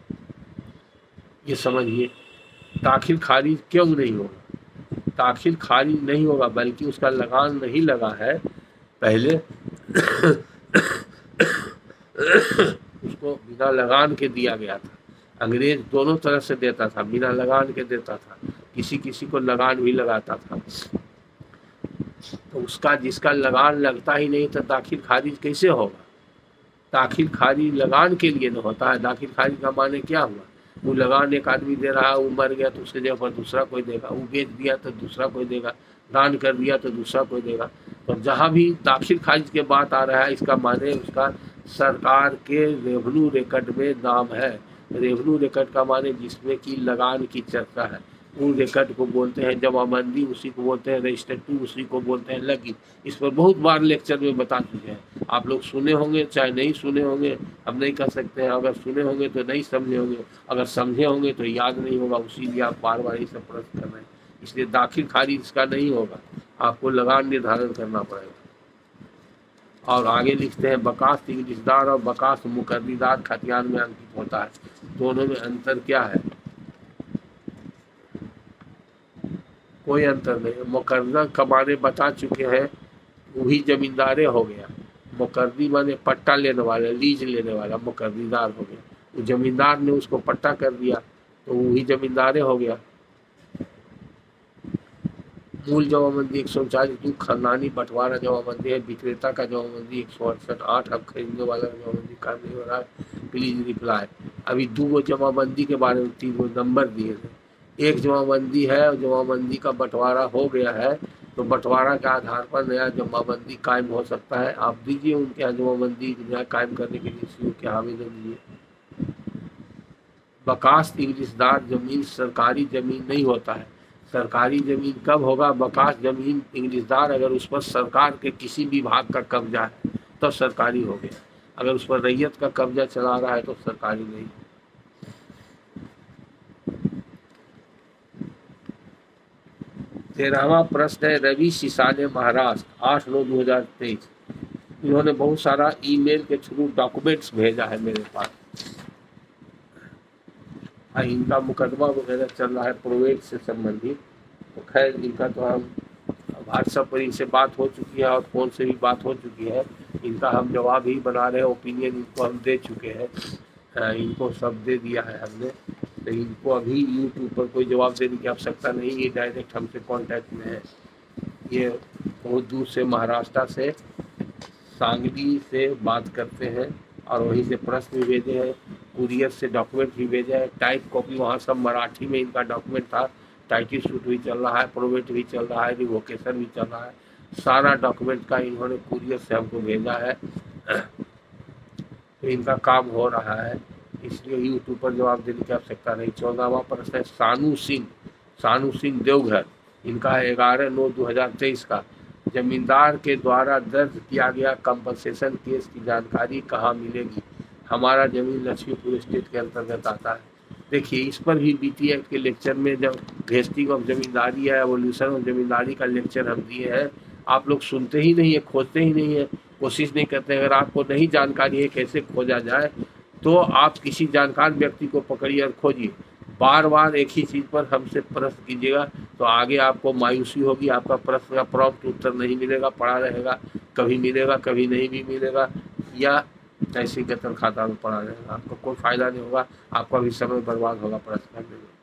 ये समझिए। दाखिल खारिज क्यों नहीं होगा? दाखिल खारिज नहीं होगा बल्कि उसका लगान नहीं लगा है पहले उसको बिना लगान के दिया गया था। अंग्रेज दोनों तरह से देता था, बिना लगान के देता था, किसी किसी को लगान भी लगाता था। तो उसका जिसका लगान लगता ही नहीं तो दाखिल खारिज कैसे होगा? दाखिल खारिज लगान के लिए न होता है। दाखिल खारिज का माने क्या हुआ? वो लगान एक आदमी दे रहा है, वो मर गया तो उसके जगह पर दूसरा कोई देगा, वो बेच दिया तो दूसरा कोई देगा, दान कर दिया तो दूसरा कोई देगा। तो जहाँ भी दाखिल खारिज के बात आ रहा है, इसका माने उसका सरकार के रेवेन्यू रिकॉर्ड में नाम है। रेवेन्यू रिकॉर्ड का माने जिसमें कि लगान की चर्चा है, उन रिकॉर्ड को बोलते हैं जमाबंदी, उसी को बोलते हैं रजिस्ट्रेटिव, उसी को बोलते हैं लगी। इस पर बहुत बार लेक्चर में बता चुके हैं, आप लोग सुने होंगे चाहे नहीं सुने होंगे, हम नहीं कह सकते हैं। अगर सुने होंगे तो नहीं समझे होंगे, अगर समझे होंगे तो याद नहीं होगा, उसीलिए आप बार बार ये सब प्रश्न कर रहे हैं। इसलिए दाखिल खारिज इसका नहीं होगा, आपको लगान निर्धारण करना पड़ेगा। और आगे लिखते हैं बकास इंग्लिशदार और बकास मुकर्रीदार खतियान में अंकित होता है। दोनों में अंतर क्या है? कोई अंतर नहीं। मुकर्रर का माने बता चुके हैं, वही जमींदारे हो गया। मुकर्री माने पट्टा लेने वाला, लीज लेने वाला मुकर्रीदार हो गया। वो जमींदार ने उसको पट्टा कर दिया तो वही जमींदारे हो गया। मूल जमाबंदी एक सौ उनचालीस दो खानदानी बंटवारा जमाबंदी है। विक्रेता का जमाबंदी एक सौ अड़सठ आठ अब खरीदने वाला जमाबंदी काम नहीं हो रहा है, प्लीज रिप्लाई। अभी दो गो जमाबंदी के बारे में तीन गो नंबर दिए थे। एक जमाबंदी है और जमाबंदी का बंटवारा हो गया है, तो बंटवारा के आधार पर नया जमाबंदी कायम हो सकता है। आप दीजिए उनके यहाँ जमाबंदी नया कायम करने के लिए सी के आवेदन दीजिए। बकास इंग्लिशदार जमीन सरकारी जमीन नहीं होता है। सरकारी जमीन कब होगा? बकास जमीन इंग्लिशदार अगर उस पर सरकार के किसी विभाग का कब्जा है तो सरकारी हो गया। अगर उस पर रैयत का कब्जा चला रहा है तो सरकारी नहीं। तेरहवां प्रश्न है रवि सिसाने महाराष्ट्र आठ नौ दो हजार तेईस। इन्होंने बहुत सारा ईमेल के थ्रू डॉक्यूमेंट्स भेजा है मेरे पास। इनका मुकदमा वगैरह चल रहा है प्रोवेट से संबंधित। तो खैर इनका तो हम व्हाट्सएप पर इनसे बात हो चुकी है और फ़ोन से भी बात हो चुकी है। इनका हम जवाब ही बना रहे हैं, ओपिनियन इनको हम दे चुके हैं, इनको सब दे दिया है हमने। तो इनको अभी यूट्यूब पर कोई जवाब देने की आवश्यकता नहीं, ये डायरेक्ट हमसे कांटेक्ट में है। ये बहुत दूर से महाराष्ट्र से सांगली से बात करते हैं और वहीं से प्रश्न भी भेजे हैं, कुरियर से डॉक्यूमेंट भी भेजा है। टाइप कॉपी वहाँ सब मराठी में इनका डॉक्यूमेंट था, टाइटिल सूट भी चल रहा है, प्रोवेट भी चल रहा है, रिवोकेशन भी चल रहा है। सारा डॉक्यूमेंट का इन्होंने कुरियर से हमको भेजा है, तो इनका काम हो रहा है, इसलिए यूट्यूब पर जवाब देने की आवश्यकता नहीं। चौदहवां प्रश्न है सानू सिंह सानू सिंह देवघर। इनका है ग्यारह नौ दो हजार तेईस का। जमींदार के द्वारा दर्ज किया गया कंपनसेशन केस की जानकारी कहाँ मिलेगी? हमारा जमीन लक्ष्मीपुर स्टेट के अंतर्गत आता है। देखिए इस पर भी बीटी एक्ट के लेक्चर में जब वेस्टिंग ऑफ जमींदारी है, एवोल्यूशन ऑफ जमींदारी का लेक्चर हम दिए हैं, आप लोग सुनते ही नहीं है, खोजते ही नहीं है, कोशिश नहीं करते। अगर आपको नहीं जानकारी है कैसे खोजा जाए तो आप किसी जानकार व्यक्ति को पकड़िए और खोजिए। बार बार एक ही चीज़ पर हमसे प्रश्न कीजिएगा तो आगे आपको मायूसी होगी, आपका प्रश्न का प्रॉम्प्ट उत्तर नहीं मिलेगा, पड़ा रहेगा, कभी मिलेगा कभी नहीं भी मिलेगा, या ऐसे गतर खाता में पड़ा रहेगा, आपको कोई फायदा नहीं होगा, आपका भी समय बर्बाद होगा प्रश्न करने में।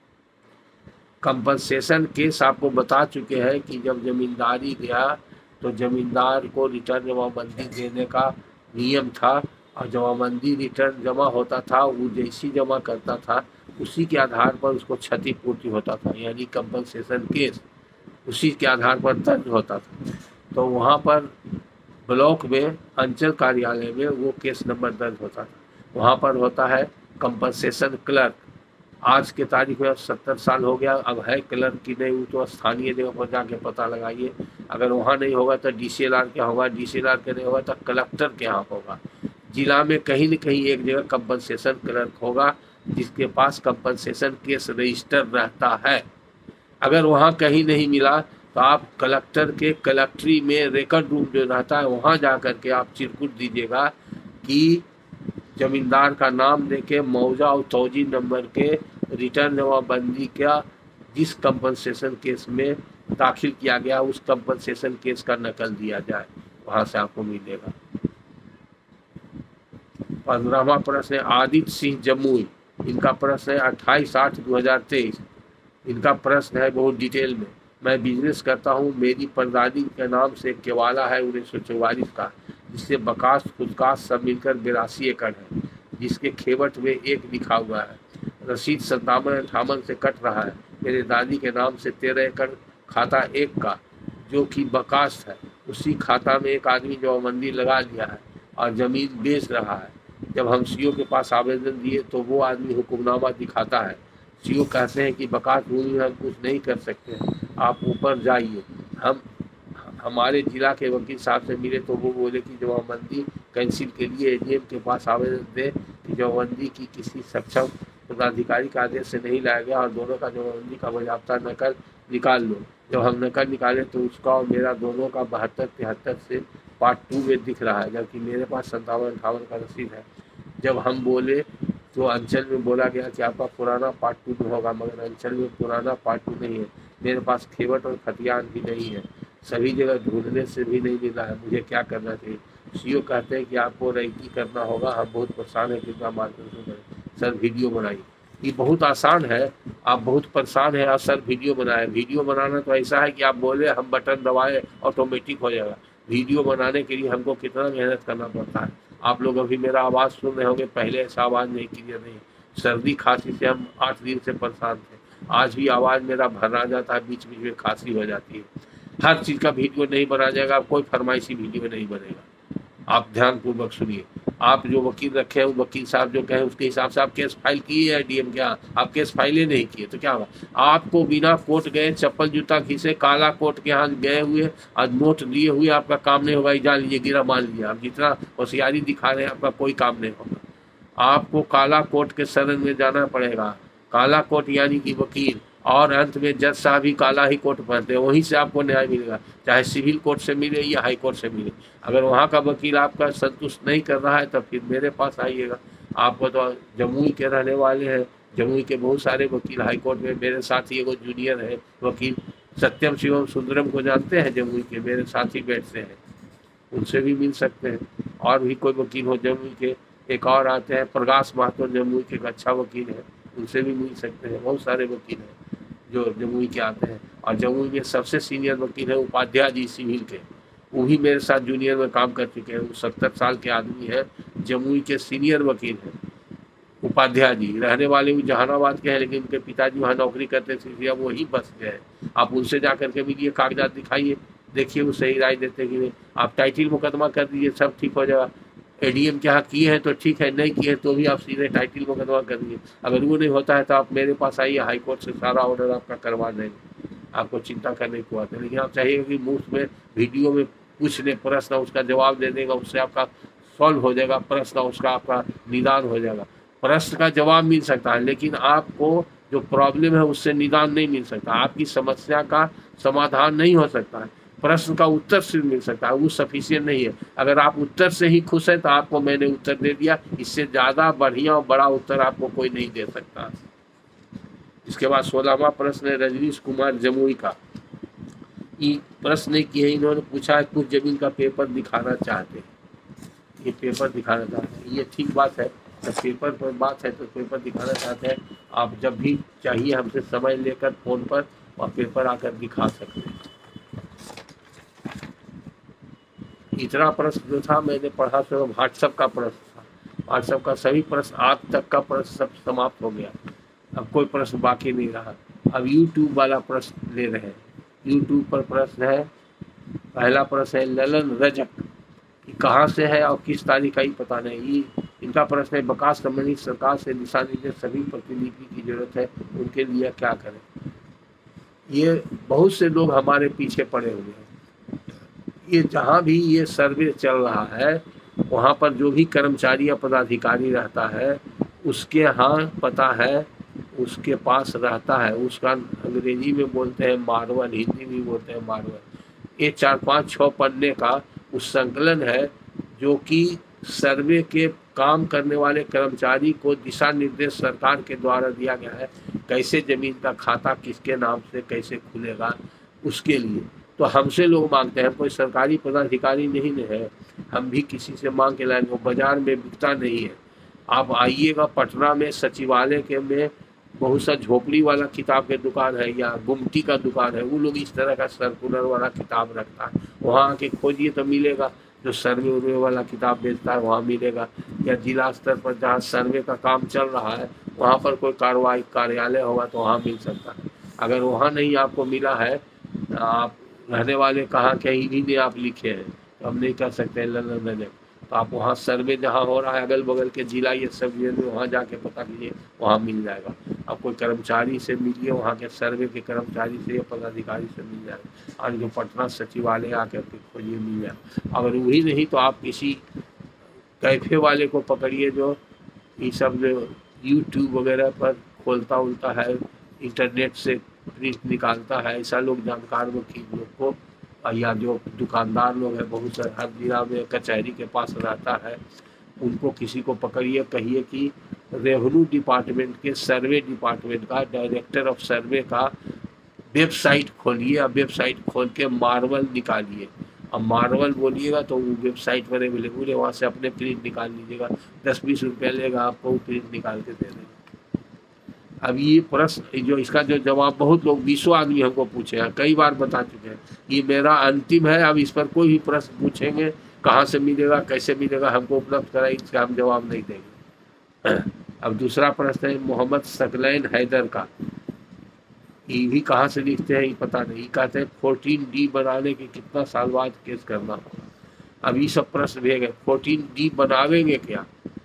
कंपनसेशन केस आपको बता चुके हैं कि जब जमींदारी गया तो जमींदार को रिटर्न जमाबंदी देने का नियम था, और जमाबंदी रिटर्न जमा होता था, वो जैसी जमा करता था उसी के आधार पर उसको क्षतिपूर्ति होता था, यानी कंपनसेशन केस उसी के आधार पर दर्ज होता था। तो वहाँ पर ब्लॉक में अंचल कार्यालय में वो केस नंबर दर्ज होता था। वहाँ पर होता है कंपनसेशन क्लर्क। आज के तारीख में अब सत्तर साल हो गया, अब है क्लर्क की नहीं, वो तो स्थानीय जगह पर जाके पता लगाइए। अगर वहाँ नहीं होगा तो डी सी एल आर के होगा, डी सी एल आर के नहीं होगा तो कलेक्टर के यहाँ होगा। जिला में कहीं न कहीं एक जगह कंपनसेशन क्लर्क होगा जिसके पास कंपनसेशन केस रजिस्टर रहता है। अगर वहाँ कहीं नहीं मिला तो आप कलेक्टर के कलेक्ट्री में रिकॉर्ड रूम जो रहता है वहाँ जा कर के आप चिरकुट दीजिएगा कि जमींदार का नाम देके मौजा और तौजी नंबर के रिटर्न जमाबंदी का जिस कंपनसेशन केस में दाखिल किया गया उस कंपनसेशन केस का नकल दिया जाए, वहाँ से आपको मिलेगा। पंद्रहवा प्रश्न है आदित्य सिंह जमुई। इनका प्रश्न है अट्ठाईस आठ दो हजार तेईस। इनका प्रश्न है बहुत डिटेल में। मैं बिजनेस करता हूँ, मेरी परदादी के नाम से केवाला है उन्नीस सौ चौवालीस का, जिससे बकास खुदकास सब मिलकर बिरासी एकड़ है, जिसके खेवट में एक लिखा हुआ है। रसीद सत्तावन अठावन से कट रहा है। मेरे दादी के नाम से तेरह एकड़ खाता एक का जो कि बकास है, उसी खाता में एक आदमी जमाबंदी लगा लिया है और ज़मीन बेच रहा है। जब हम सीओ के पास आवेदन दिए तो वो आदमी हुक्मनामा दिखाता है। सीओ कहते हैं कि बकास भूमि में हम कुछ नहीं कर सकते, आप ऊपर जाइए। हम हमारे जिला के वकील साहब से मिले तो वो बोले कि जमाबंदी कैंसिल के लिए एडीएम के पास आवेदन दे कि जमाबंदी की किसी सक्षम पदाधिकारी का आदेश से नहीं लाया गया और दोनों का जमाबंदी का बाज़ाब्ता नकल निकाल लो। जब हम नकल निकाले तो उसका और मेरा दोनों का बहत्तर तिहत्तर से पार्ट टू में दिख रहा है, जबकि मेरे पास सत्तावन अठावन का रसीद है। जब हम बोले तो अंचल में बोला गया कि आपका पुराना पार्ट टू में होगा, मगर अंचल में पुराना पार्ट टू नहीं है। मेरे पास खेवट और खतियान भी नहीं है, सभी जगह ढूंढने से भी नहीं मिला है। मुझे क्या करना चाहिए? सीओ कहते हैं कि आपको रईकी करना होगा, हम बहुत परेशान हैं, कृपया मार्गदर्शन करें। सर वीडियो बनाइए। ये बहुत आसान है, आप बहुत परेशान हैं और सर वीडियो बनाए। वीडियो बनाना तो ऐसा है कि आप बोले हम बटन दबाए ऑटोमेटिक हो जाएगा। वीडियो बनाने के लिए हमको कितना मेहनत करना पड़ता है। आप लोग अभी मेरा आवाज़ सुन रहे होंगे, पहले ऐसा आवाज़ नहीं क्लियर नहीं। सर्दी खांसी से हम आठ दिन से परेशान थे, आज भी आवाज़ मेरा भर आ जाता है, बीच बीच में खांसी हो जाती है। हर चीज़ का वीडियो नहीं बना जाएगा, कोई फरमाइशी वीडियो नहीं बनेगा। आप ध्यानपूर्वक सुनिए। आप जो वकील रखे हैं वकील साहब जो कहें उसके हिसाब से आप केस फाइल किए है डीएम के यहाँ, आप केस फाइलें नहीं किए तो क्या हुआ? आपको बिना कोर्ट गए चप्पल जूता घिसे काला कोर्ट के यहाँ गए हुए और नोट लिए हुए आपका काम नहीं होगा। जान लीजिए, गिरा मान लीजिए, आप जितना होशियारी दिखा रहे हैं आपका कोई काम नहीं होगा। आपको काला कोर्ट के शरण में जाना पड़ेगा। काला कोर्ट यानी कि वकील, और अंत में जज साहब ही काला ही कोर्ट पहनते हैं, वहीं से आपको न्याय मिलेगा, चाहे सिविल कोर्ट से मिले या हाई कोर्ट से मिले। अगर वहाँ का वकील आपका संतुष्ट नहीं कर रहा है तो फिर मेरे पास आइएगा। आपको तो जमुई के रहने वाले हैं, जमुई के बहुत सारे वकील हाई कोर्ट में, मेरे साथ ही एगो जूनियर है वकील सत्यम शिवम सुंदरम को जानते हैं, जमुई के मेरे साथ ही बैठते हैं, उनसे भी मिल सकते हैं। और भी कोई वकील हो जमुई के, एक और आते हैं प्रकाश महतो, जमुई के एक अच्छा वकील है, उनसे भी मिल सकते हैं। बहुत सारे वकील हैं जो जमुई के आते हैं। और जमुई में सबसे सीनियर वकील है उपाध्याय जी सिविल के, वो भी मेरे साथ जूनियर में काम कर चुके हैं। वो सत्तर साल के आदमी है, जमुई के सीनियर वकील हैं उपाध्याय जी। रहने वाले वो जहानाबाद के हैं, लेकिन उनके पिताजी वहाँ नौकरी करते थे, इसलिए अब वही बस गए हैं। आप उनसे जा करके मिलिए, कागजात दिखाइए, देखिए वो सही राय देते कि नहीं। आप टाइटिल मुकदमा कर दीजिए, सब ठीक हो जाएगा। एडीएम के यहाँ किए हैं तो ठीक है, नहीं किए तो भी आप सीधे टाइटिल मुकदमा कर दीजिए। अगर वो नहीं होता है तो आप मेरे पास आइए, हाई कोर्ट से सारा ऑर्डर आपका करवा देंगे, आपको चिंता करने की बात है। लेकिन आप चाहिए कि मुफ्त में वीडियो में पूछ ले प्रश्न, उसका जवाब दे देगा, उससे आपका सॉल्व हो जाएगा प्रश्न, उसका आपका निदान हो जाएगा। प्रश्न का जवाब मिल सकता है लेकिन आपको जो प्रॉब्लम है उससे निदान नहीं मिल सकता, आपकी समस्या का समाधान नहीं हो सकता है। प्रश्न का उत्तर सिर्फ मिल सकता है, वो सफिशिएंट नहीं है। अगर आप उत्तर से ही खुश हैं तो आपको मैंने उत्तर दे दिया, इससे ज़्यादा बढ़िया और बड़ा उत्तर आपको कोई नहीं दे सकता। इसके बाद सोलहवां प्रश्न है रजनीश कुमार जमुई का। ये प्रश्न किए है, इन्होंने पूछा है कुछ जमीन का पेपर दिखाना चाहते हैं। ये पेपर दिखाना चाहते हैं, ये ठीक बात है। जब पेपर पर बात है तो पेपर दिखाना चाहते हैं, आप जब भी चाहिए हमसे समय लेकर फ़ोन पर और पेपर आकर दिखा सकते हैं। इतना प्रश्न जो था मैंने पढ़ा तो व्हाट्सएप का प्रश्न था, व्हाट्सएप का सभी प्रश्न आज तक का प्रश्न सब समाप्त हो गया, अब कोई प्रश्न बाकी नहीं रहा। अब यूट्यूब वाला प्रश्न ले रहे हैं। यूट्यूब पर प्रश्न है, पहला प्रश्न है ललन रजक, कहाँ से है और किस तारीख का ही पता नहीं। ये इनका प्रश्न है, विकास संबंधी सरकार से दिशा निर्देश सभी प्रतिनिधि की जरूरत है, उनके लिए क्या करें। ये बहुत से लोग हमारे पीछे पड़े हुए हैं। ये जहाँ भी ये सर्वे चल रहा है वहाँ पर जो भी कर्मचारी या पदाधिकारी रहता है उसके यहाँ पता है, उसके पास रहता है, उसका अंग्रेजी में बोलते हैं मार्वल, हिंदी में बोलते हैं मार्वल। ये चार पाँच छः पन्ने का उस संकलन है जो कि सर्वे के काम करने वाले कर्मचारी को दिशा निर्देश सरकार के द्वारा दिया गया है, कैसे जमीन का खाता किसके नाम से कैसे खुलेगा उसके लिए। तो हमसे लोग मांगते हैं, कोई सरकारी पदाधिकारी नहीं है, हम भी किसी से मांग के लाएंगे, वो बाजार में बिकता नहीं है। आप आइएगा पटना में सचिवालय के में बहुत सा झोपड़ी वाला किताब के दुकान है या गुमटी का दुकान है, वो लोग इस तरह का सर्कुलर वाला किताब रखता है, वहाँ आके खोजिए तो मिलेगा। जो सर्वे उर्वे वाला किताब बेचता है वहाँ मिलेगा, या जिला स्तर पर जहाँ सर्वे का काम चल रहा है वहाँ पर कोई कार्रवाई कार्यालय होगा तो वहाँ मिल सकता है। अगर वहाँ नहीं आपको मिला है, आप रहने वाले कहाँ के ही नहीं आप लिखे हैं तो हम नहीं कर सकते लंदन, तो आप वहाँ सर्वे जहाँ हो रहा है अगल बगल के जिला ये सब में वहाँ जाके पता कीजिए, वहाँ मिल जाएगा। आप कोई कर्मचारी से मिलिए, वहाँ के सर्वे के कर्मचारी से या पदाधिकारी से मिल जाएगा, और जो पटना सचिवालय आकर के खोजिए मिल जाएगा। अगर वही नहीं तो आप किसी कैफे वाले को पकड़िए जो ये सब जो यूट्यूब वगैरह पर खोलता उलता है, इंटरनेट से प्रिंट निकालता है, ऐसा लोग जानकार वकील लोग को, या जो दुकानदार लोग हैं बहुत सारे हर जिला में कचहरी के पास रहता है, उनको किसी को पकड़िए, कहिए कि रेवेन्यू डिपार्टमेंट के सर्वे डिपार्टमेंट का डायरेक्टर ऑफ सर्वे का वेबसाइट खोलिए, और वेबसाइट खोल के मार्वल निकालिए। अब मार्वल बोलिएगा तो वो वेबसाइट पर अवेलेबल है, वहाँ से अपने प्रिंट निकाल लीजिएगा, दस बीस रुपया लेगा आपको, वो प्रिंट निकाल के दे देंगे। अब ये प्रश्न जो इसका जो जवाब बहुत लोग बीसों आदमी हमको पूछे हैं, कई बार बता चुके हैं, ये मेरा अंतिम है। अब इस पर कोई भी प्रश्न पूछेंगे कहाँ से मिलेगा कैसे मिलेगा हमको उपलब्ध कराए, इसका हम जवाब नहीं देंगे। अब दूसरा प्रश्न है मोहम्मद सकलैन हैदर का, ये भी कहाँ से लिखते हैं ये पता नहीं, कहते हैं फोर्टीन डी बनाने के कितना साल बाद केस करना होगा। अब ये सब प्रश्न भेजे, फोर्टीन डी बनावेंगे क्या,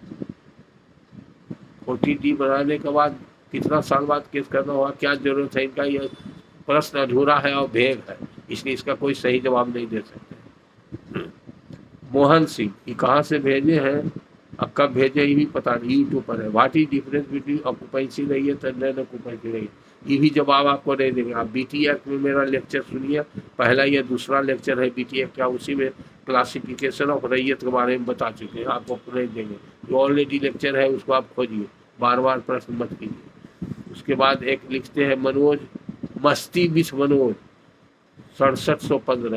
फोर्टीन डी बनाने के बाद कितना साल बाद केस करना होगा, क्या जरूरत है इनका, यह प्रश्न अधूरा है और भेग है, इसलिए इसका कोई सही जवाब नहीं दे सकते। मोहन सिंह, ये कहाँ से भेजे हैं, अब कब भेजे ये भी पता नहीं, यूट्यूब पर है। What is difference between occupancy रही है तो नॉन ऑक्यूपेंसी रही है, ये भी जवाब आपको नहीं देंगे। आप बी टी एक्ट में मेरा लेक्चर सुनिए, पहला या दूसरा लेक्चर है बी टी एक्ट का, उसी में क्लासिफिकेशन ऑफ रैयत के बारे में बता चुके हैं, आपको नहीं देंगे। जो ऑलरेडी लेक्चर है उसको आप खोजिए, बार बार प्रश्न मत कीजिए। उसके बाद एक लिखते हैं मनोज, मस्ती विच मनोज सड़सठ सौ पंद्रह,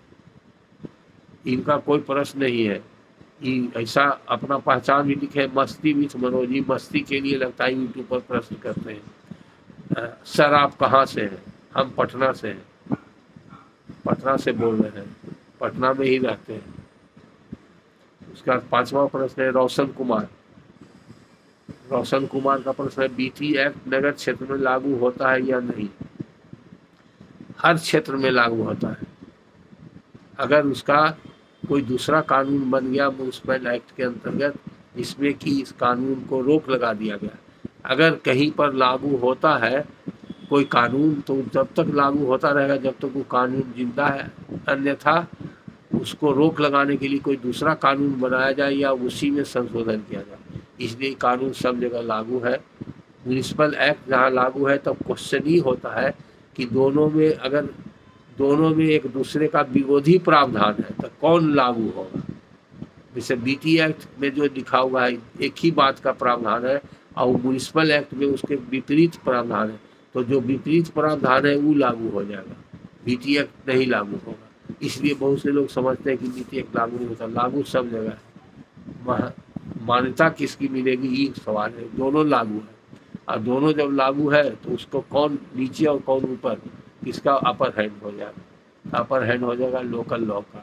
इनका कोई प्रश्न नहीं है, ये ऐसा अपना पहचान भी लिखे मस्ती विच मनोज, ये मस्ती के लिए लगता है यूट्यूब पर प्रश्न करते हैं। सर आप कहाँ से हैं, हम पटना से हैं, पटना से बोल रहे हैं, पटना में ही रहते हैं। उसका पांचवा प्रश्न है रोशन कुमार, रोशन कुमार का प्रश्न है बीटी एक्ट नगर क्षेत्र में लागू होता है या नहीं। हर क्षेत्र में लागू होता है, अगर उसका कोई दूसरा कानून बन गया म्यूनिसिपल एक्ट के अंतर्गत जिसमें कि इस कानून को रोक लगा दिया गया, अगर कहीं पर लागू होता है कोई कानून तो जब तक लागू होता रहेगा जब तक वो कानून जिंदा है, अन्यथा उसको रोक लगाने के लिए कोई दूसरा कानून बनाया जाए या उसी में संशोधन किया जाए। इसलिए कानून सब जगह लागू है। म्यूनिसिपल एक्ट जहाँ लागू है तब क्वेश्चन ही होता है कि दोनों में अगर दोनों में एक दूसरे का विरोधी प्रावधान है तो कौन लागू होगा। जैसे बीटी एक्ट में जो लिखा हुआ है एक ही बात का प्रावधान है और म्यूनिसिपल एक्ट में उसके विपरीत प्रावधान है, तो जो विपरीत प्रावधान है वो लागू हो जाएगा, बीटी एक्ट नहीं लागू होगा। इसलिए बहुत से लोग समझते हैं कि बीटी एक्ट लागू नहीं होता, लागू सब जगह है। मान्यता किसकी मिलेगी ये सवाल है, दोनों लागू है, और दोनों जब लागू है तो उसको कौन नीचे और कौन ऊपर, किसका अपर हैंड हो जाएगा, अपर हैंड हो जाएगा लोकल लॉ का।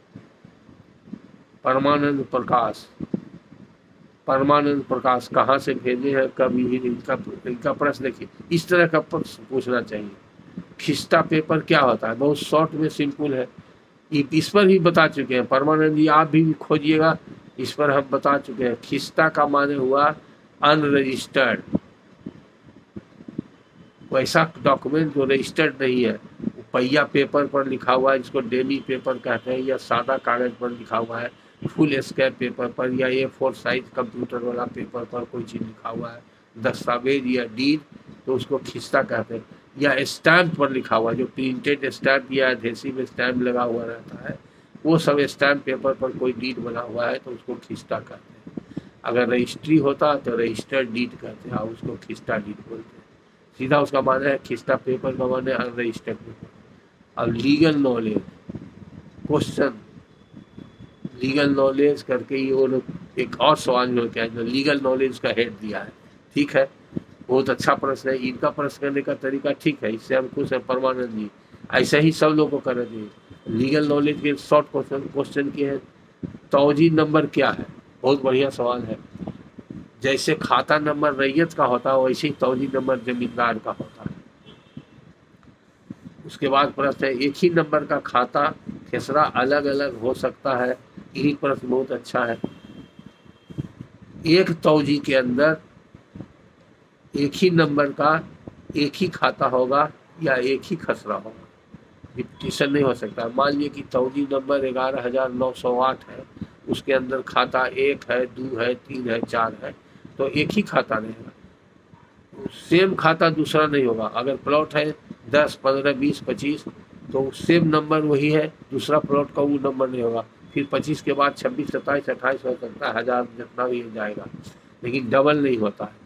परमानंद प्रकाश, परमानंद प्रकाश कहाँ से भेजे हैं, कब इनका इनका प्रश्न देखिए, इस तरह का प्रश्न पूछना चाहिए। खिस्टा पेपर क्या होता है, बहुत शॉर्ट में सिंपल है, इस पर भी बता चुके हैं परमानंद जी, आप भी खोजिएगा इस पर हम बता चुके हैं। खिस्ता का माने हुआ अनरजिस्टर्ड, वैसा डॉक्यूमेंट जो रजिस्टर्ड नहीं है, पहिया पेपर पर लिखा हुआ है जिसको डेमी पेपर कहते हैं, या सादा कागज पर लिखा हुआ है, फुल स्केप पेपर पर या ए फोर साइज कंप्यूटर वाला पेपर पर कोई चीज़ लिखा हुआ है, दस्तावेज या डीड, तो उसको खिस्ता कहते हैं। या स्टैम्प पर लिखा हुआ, जो प्रिंटेड स्टैम्प या एडहेसिव स्टैम्प लगा हुआ रहता है, वो सब स्टैम्प पेपर पर कोई डीड बना हुआ है तो उसको खिस्ता कहते हैं। अगर रजिस्ट्री होता तो रजिस्टर्ड डीड कहते हैं और उसको खिस्ता डीड बोलते हैं। सीधा उसका माना है खिस्ता पेपर का माने अनरजिस्टर्ड पेपर। अब legal knowledge question, legal knowledge करके ही वो लोग एक और सवाल जो क्या है, लीगल नॉलेज का हेड दिया है। ठीक है, बहुत अच्छा प्रश्न है। इनका प्रश्न करने का तरीका ठीक है, इससे हम खुश हैं। परमानंद जी ऐसे ही सब लोगों को करना चाहिए। लीगल नॉलेज के शॉर्ट क्वेश्चन क्वेश्चन किए हैं। तौजी नंबर क्या है, बहुत बढ़िया सवाल है। जैसे खाता नंबर रैयत का होता है वैसे ही तौजी नंबर जमींदार का होता है। उसके बाद प्रश्न है, एक ही नंबर का खाता खेसरा अलग अलग हो सकता है? यही प्रश्न बहुत अच्छा है। एक तौजी के अंदर एक ही नंबर का एक ही खाता होगा या एक ही खसरा होगा, रिपीटिशन नहीं हो सकता। मान लीजिए कि तौजी नंबर ग्यारह हजार नौ सौ आठ है, उसके अंदर खाता एक है, दो है, तीन है, चार है, तो एक ही खाता रहेगा, सेम खाता दूसरा नहीं होगा। अगर प्लॉट है दस, पंद्रह, बीस, पच्चीस, तो सेम नंबर वही है, दूसरा प्लॉट का वो नंबर नहीं होगा। फिर पच्चीस के बाद छब्बीस, सत्ताईस, अट्ठाईस हो सकता है, हजार जितना भी जाएगा, लेकिन डबल नहीं होता है।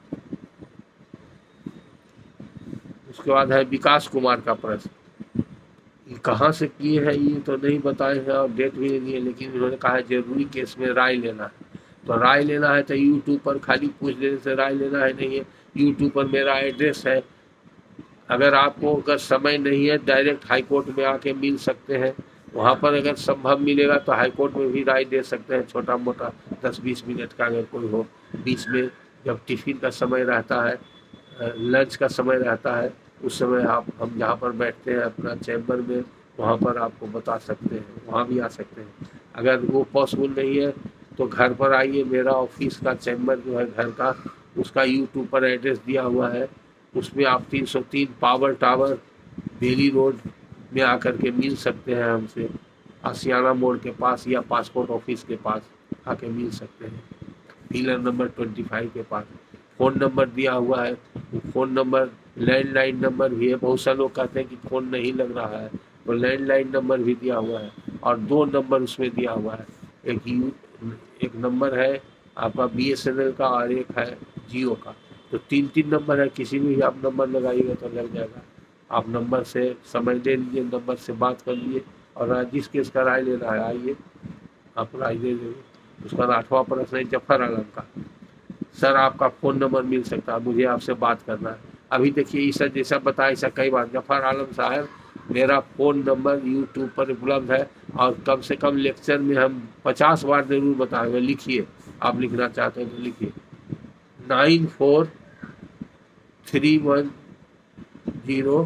उसके बाद है विकास कुमार का प्रश्न, कहाँ से किए हैं ये तो नहीं बताए हैं और डेट भी नहीं दिए, लेकिन उन्होंने कहा है जरूरी केस में राय लेना है। तो राय लेना है तो यूट्यूब पर खाली पूछ देने से राय लेना है नहीं है। यूट्यूब पर मेरा एड्रेस है, अगर आपको अगर समय नहीं है डायरेक्ट हाई कोर्ट में आके मिल सकते हैं। वहाँ पर अगर संभव मिलेगा तो हाई कोर्ट में भी राय दे सकते हैं, छोटा मोटा दस बीस मिनट का अगर कोई हो। बीच में जब टिफिन का समय रहता है, लंच का समय रहता है, उस समय आप हम जहाँ पर बैठते हैं अपना चैम्बर में, वहाँ पर आपको बता सकते हैं, वहाँ भी आ सकते हैं। अगर वो पॉसिबल नहीं है तो घर पर आइए, मेरा ऑफिस का चैम्बर जो है घर का, उसका यूट्यूब पर एड्रेस दिया हुआ है, उसमें आप तीन सौ तीन पावर टावर बेली रोड में आकर के मिल सकते हैं हमसे, आसियाना मोड़ के पास या पासपोर्ट ऑफिस के पास आके मिल सकते हैं, पिलर नंबर पच्चीस के पास। फ़ोन नंबर दिया हुआ है, फ़ोन नंबर लैंडलाइन नंबर भी है। बहुत सारे लोग कहते हैं कि फ़ोन नहीं लग रहा है, तो लैंडलाइन नंबर भी दिया हुआ है और दो नंबर उसमें दिया हुआ है। एक यू एक नंबर है आपका बी एस एन एल का और एक है जियो का, तो तीन तीन नंबर है। किसी भी आप नंबर लगाइएगा तो लग जाएगा। आप नंबर से समय ले लीजिए, नंबर से बात कर लीजिए, और जिस केस का राय लेना है आइए, आप राय ले लीजिए। उसका आठवां प्रश्न है जफर आलम का, सर आपका फ़ोन नंबर मिल सकता है, मुझे आपसे बात करना है। अभी देखिए ईसा जैसा बताया ऐसा कई बार, जफर आलम साहब मेरा फ़ोन नंबर यूट्यूब पर उपलब्ध है और कम से कम लेक्चर में हम पचास बार ज़रूर बताएंगे। लिखिए, आप लिखना चाहते हैं तो लिखिए, nine four three one zero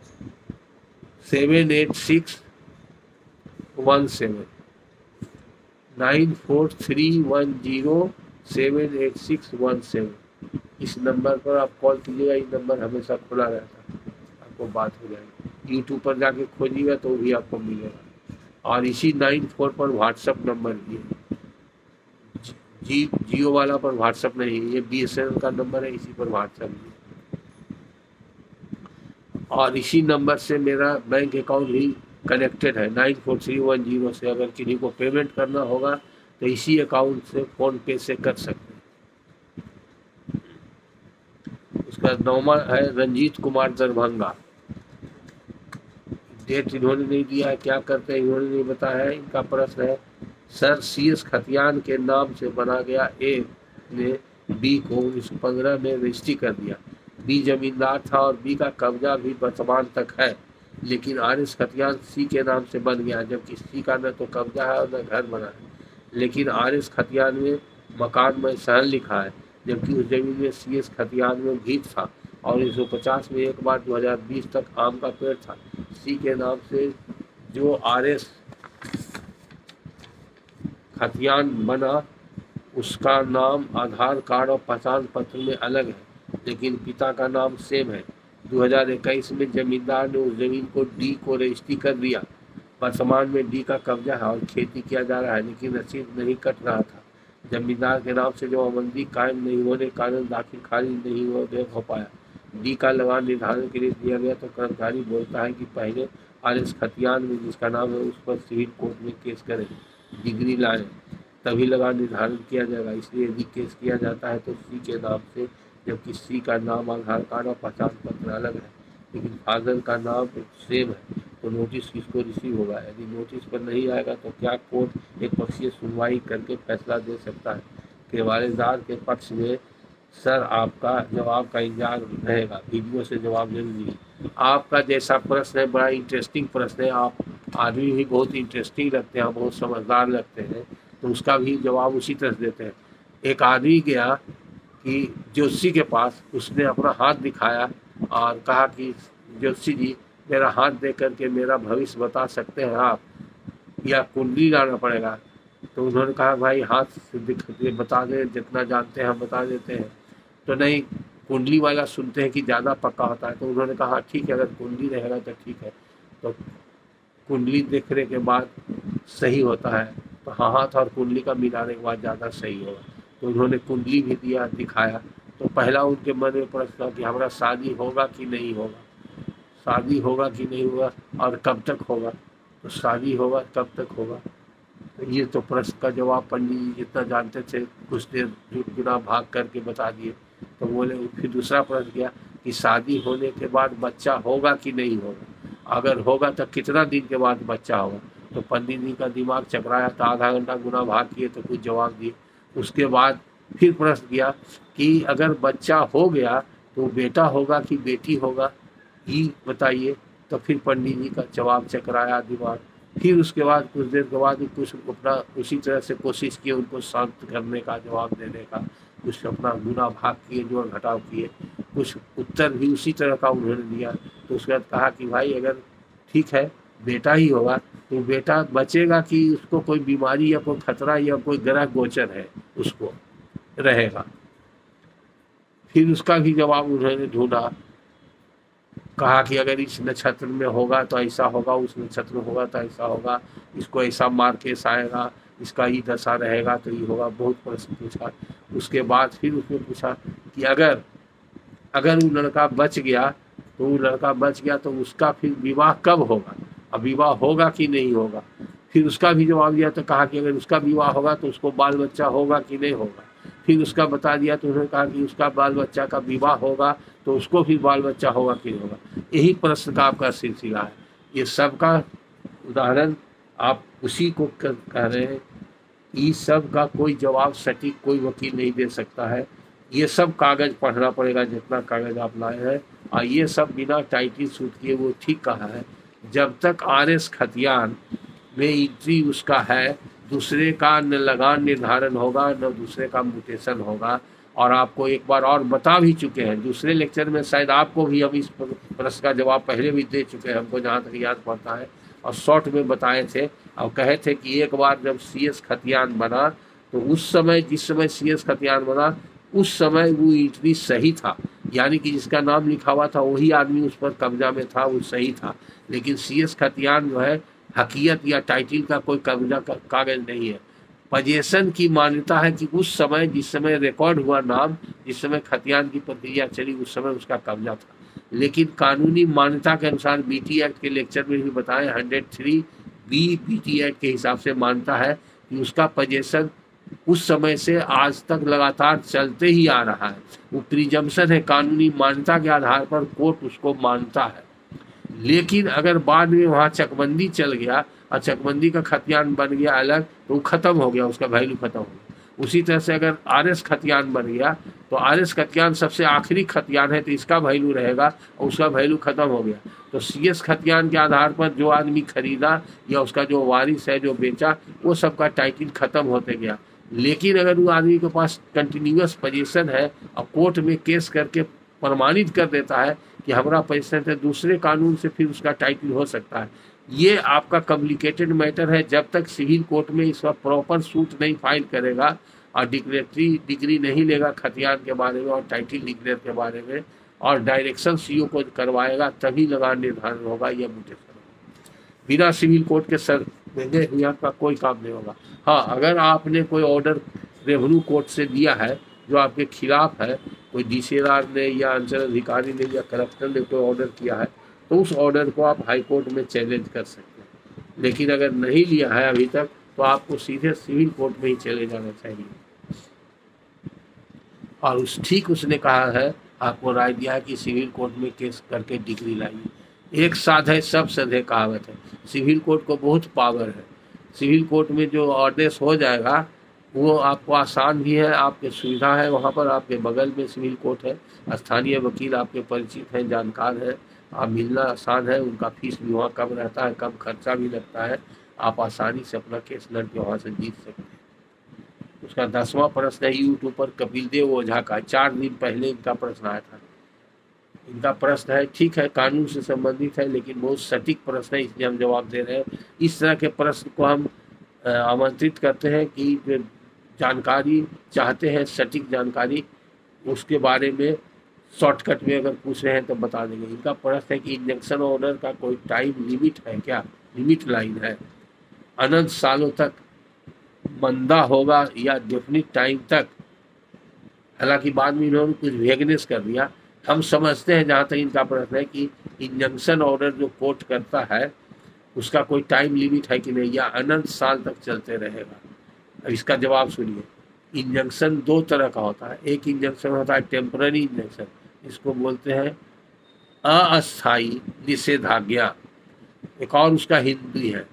seven eight six one seven, nine four three one zero seven eight six one seven. इस नंबर पर आप कॉल कीजिएगा, ये नंबर हमेशा खुला रहता है, आपको बात हो जाएगी। यूट्यूब पर जाके खोजिएगा तो भी आपको मिलेगा। और इसी नाइन फोर पर व्हाट्सअप नंबर भी है, जी जियो वाला पर व्हाट्सअप नहीं, ये बी एस एन एल का नंबर है, इसी पर व्हाट्सअप भी। और इसी नंबर से मेरा बैंक अकाउंट भी कनेक्टेड है nine four three one zero से। अगर किसी को पेमेंट करना होगा तो इसी अकाउंट से फ़ोन पे से कर सकते हैं। उसका नंबर है रंजीत कुमार दरभंगा। डेट इन्होंने नहीं दिया है, क्या करते हैं इन्होंने नहीं बताया है। इनका प्रश्न है, सर सी एस खतियान के नाम से बना गया ए ने बी को उन्नीस सौ पंद्रह में रजिस्ट्री कर दिया। बी जमींदार था और बी का कब्जा भी वर्तमान तक है, लेकिन आर एस खतियान सी के नाम से बन गया, जबकि सी का न तो कब्जा है और न घर बना है। लेकिन आर एस खतियान में मकान में सहन लिखा है, जबकि उस जमीन में सी एस खतियान में भीत था और उन्नीस सौ पचास में एक बार दो हज़ार बीस तक आम का पेड़ था। सी के नाम से जो आर एस खतियान बना उसका नाम आधार कार्ड और पहचान पत्र में अलग है, लेकिन पिता का नाम सेम है। दो हज़ार इक्कीस में जमींदार ने उस जमीन को डी को रजिस्ट्री कर दिया। वर्तमान में डी का कब्जा है और खेती किया जा रहा है, लेकिन रसीद नहीं कट रहा था। जमींदार के नाम से जमाबंदी कायम नहीं होने के कारण दाखिल खारिज नहीं हो हो पाया। डी का लगान निर्धारण के लिए दिया गया तो कर्मचारी बोलता है कि पहले आर एस खतियान में जिसका नाम है उस पर सिविल कोर्ट में केस करें, डिग्री लाएं, तभी लगान निर्धारण किया जाएगा। इसलिए यदि केस किया जाता है तो सी के नाम से, जबकि सी का नाम आधार कार्ड और पहचान पत्र अलग है, लेकिन फादर का नाम सेम है, तो नोटिस किसको रिसीव होगा? यदि नोटिस पर नहीं आएगा तो क्या कोर्ट एक पक्षीय सुनवाई करके फैसला दे सकता है? किरदारदार के पक्ष में सर आपका जवाब का इंतजार रहेगा, वीडियो से जवाब जरूरी है। आपका जैसा प्रश्न है बड़ा इंटरेस्टिंग प्रश्न है, आप आदमी भी बहुत इंटरेस्टिंग लगते हैं, बहुत समझदार लगते हैं, तो उसका भी जवाब उसी तरह से देते हैं। एक आदमी गया कि ज्योतिषी के पास, उसने अपना हाथ दिखाया और कहा कि ज्योतिषी जी मेरा हाथ देख करके मेरा भविष्य बता सकते हैं आप, या कुंडली लाना पड़ेगा? तो उन्होंने कहा भाई हाथ दिख बता दें, जितना जानते हैं हम बता देते हैं। तो नहीं, कुंडली वाला सुनते हैं कि ज़्यादा पक्का होता है। तो उन्होंने कहा ठीक है, अगर कुंडली रहेगा तो ठीक है। तो कुंडली देखने के बाद सही होता है, तो हाथ और कुंडली का मिलाने के बाद ज़्यादा सही होगा। तो उन्होंने कुंडली भी दिया, दिखाया। तो पहला उनके मन में प्रश्न था कि हमारा शादी होगा कि नहीं होगा, शादी होगा कि नहीं होगा और कब तक होगा? तो शादी होगा, कब तक होगा? तो ये तो प्रश्न का जवाब पंडित जी जितना जानते थे कुछ देर गुना भाग करके बता दिए। तो बोले, फिर दूसरा प्रश्न किया कि शादी होने के बाद बच्चा होगा कि नहीं होगा, अगर होगा तो कितना दिन के बाद बच्चा होगा? तो पंडित जी का दिमाग चकराया, तो आधा घंटा गुना भाग किए तो कुछ जवाब दिए। उसके बाद फिर प्रश्न किया कि अगर बच्चा हो गया तो बेटा होगा कि बेटी होगा, ये बताइए। तो फिर पंडित जी का जवाब चकराया दिमाग। फिर उसके बाद कुछ देर के बाद कुछ अपना उसी तरह से कोशिश किए उनको शांत करने का, जवाब देने का, कुछ अपना गुना भाग किए, जोड़ घटाव किए, कुछ उत्तर भी उसी तरह का उन्होंने दिया। तो उसके बाद कहा कि भाई अगर ठीक है बेटा ही होगा तो बेटा बचेगा कि उसको कोई बीमारी या कोई खतरा या कोई ग्रह गोचर है उसको रहेगा? फिर उसका भी जवाब उन्होंने ढूंढा, कहा कि अगर इस नक्षत्र में होगा तो ऐसा होगा, उस नक्षत्र में होगा तो ऐसा होगा, इसको ऐसा मार केस आएगा, इसका ये दशा रहेगा तो ये होगा। बहुत प्रश्न पूछा। उसके बाद फिर उसने पूछा कि अगर अगर वो लड़का बच गया तो वो लड़का बच गया तो उसका फिर विवाह कब होगा, अब विवाह होगा कि नहीं होगा? फिर उसका भी जवाब दिया। तो कहा कि अगर उसका विवाह होगा तो उसको बाल बच्चा होगा कि नहीं होगा? फिर उसका बता दिया। तो उन्होंने कहा कि उसका बाल बच्चा का विवाह होगा तो उसको फिर बाल बच्चा होगा कि नहीं होगा? यही प्रश्न का आपका सिलसिला है। ये सब का उदाहरण आप उसी को कह रहे हैं। ये सब का कोई जवाब सटीक कोई वकील नहीं दे सकता है। ये सब कागज़ पढ़ना पड़ेगा जितना कागज़ आप लाए हैं, और ये सब बिना टाइटल सूट किए। वो ठीक कहा है, जब तक आर एस खतियान में एंट्री उसका है, दूसरे का न लगान निर्धारण होगा न दूसरे का म्यूटेशन होगा। और आपको एक बार और बता भी चुके हैं दूसरे लेक्चर में, शायद आपको भी हम इस प्रश्न का जवाब पहले भी दे चुके हैं, हमको जहाँ तक याद पड़ता है, और शॉर्ट में बताए थे और कहे थे कि एक बार जब सी एस खतियान बना तो उस समय, जिस समय सी एस खतियान बना उस समय वो एंट्री सही था, यानी कि जिसका नाम लिखा हुआ था वही आदमी उस पर कब्जा में था, वो सही था। लेकिन सी एस खतियान जो है हकीकत या टाइटल का कोई कब्जा का कागज नहीं है। पजेशन की मान्यता है कि उस समय जिस समय रिकॉर्ड हुआ नाम, जिस समय खतियान की प्रक्रिया चली, उस समय उसका कब्जा था। लेकिन कानूनी मान्यता के अनुसार बीटी एक्ट के लेक्चर में भी बताएं, hundred three B BT act के हिसाब से मानता है कि उसका पजेशन उस समय से आज तक लगातार चलते ही आ रहा है। वो प्रिजम्पशन है, कानूनी मान्यता के आधार पर कोर्ट उसको मानता है। लेकिन अगर बाद में वहाँ चकबंदी चल गया और चकबंदी का खतियान बन गया अलग, तो वो खत्म हो गया, उसका वैल्यू खत्म हो गया। उसी तरह से अगर आर एस खतियान बन गया तो आर एस खतियान सबसे आखिरी खतियान है, तो इसका वैल्यू रहेगा और उसका वैल्यू खत्म हो गया। तो सी एस खतियान के आधार पर जो आदमी खरीदा या उसका जो वारिस है जो बेचा, वो सबका टाइटल खत्म होते गया। लेकिन अगर वो आदमी के पास कंटिन्यूअस पोजीशन है और कोर्ट में केस करके प्रमाणित कर देता है कि हमारा पोजीशन है, दूसरे कानून से फिर उसका टाइटल हो सकता है। ये आपका कॉम्प्लिकेटेड मैटर है। जब तक सिविल कोर्ट में इसका प्रॉपर सूट नहीं फाइल करेगा और डिक्लेरेटरी डिग्री नहीं लेगा खतियान के बारे में और टाइटल डिक्लेयर के बारे में, और डायरेक्शन सीओ को करवाएगा, तभी लगान निर्धारण होगा या म्यूटेशन होगा। बिना सिविल कोर्ट के सर देंगे हुए आपका कोई काम नहीं होगा। हाँ, अगर आपने कोई ऑर्डर रेवेन्यू कोर्ट से दिया है जो आपके खिलाफ है, कोई डीसीएलआर ने या अंचल अधिकारी ने या कलेक्टर ने कोई ऑर्डर किया है, तो उस ऑर्डर को आप हाई कोर्ट में चैलेंज कर सकते हैं। लेकिन अगर नहीं लिया है अभी तक, तो आपको सीधे सिविल कोर्ट में ही चले जाना चाहिए। और उस ठीक उसने कहा है, आपको राय दिया है कि सिविल कोर्ट में केस करके डिग्री लाइए। एक साध है सब सधे कहावत है। सिविल कोर्ट को बहुत पावर है। सिविल कोर्ट में जो ऑर्डर्स हो जाएगा वो आपको आसान भी है, आपके सुविधा है। वहाँ पर आपके बगल में सिविल कोर्ट है, स्थानीय वकील आपके परिचित हैं, जानकार हैं, आप मिलना आसान है। उनका फीस भी वहाँ कम रहता है, कम खर्चा भी लगता है। आप आसानी से अपना केस लड़के वहाँ से जीत सकते हैं। उसका दसवां प्रश्न है यूट्यूब पर कपिल देव ओझा का, चार दिन पहले इनका प्रश्न आया था। इनका प्रश्न है, ठीक है, कानून से संबंधित है, लेकिन बहुत सटीक प्रश्न है, इसलिए हम जवाब दे रहे हैं। इस तरह के प्रश्न को हम आमंत्रित करते हैं कि जो जानकारी चाहते हैं, सटीक जानकारी, उसके बारे में शॉर्टकट में अगर पूछ रहे हैं तो बता देंगे। इनका प्रश्न है कि इंजंक्शन ऑर्डर का कोई टाइम लिमिट है क्या, लिमिट लाइन है, अनंत सालों तक बंदा होगा या डेफिनिट टाइम तक। हालांकि बाद में इन्होंने कुछ वेगनेस कर दिया। हम समझते हैं, जहाँ तक इनका प्रश्न है, कि इंजंक्शन ऑर्डर जो कोर्ट करता है उसका कोई टाइम लिमिट है कि नहीं, या अनंत साल तक चलते रहेगा। अब इसका जवाब सुनिए। इंजंक्शन दो तरह का होता है। एक इंजंक्शन होता है टेम्पररी इंजंक्शन, इसको बोलते हैं अस्थायी निषेधाज्ञा। एक और उसका हिंदी है,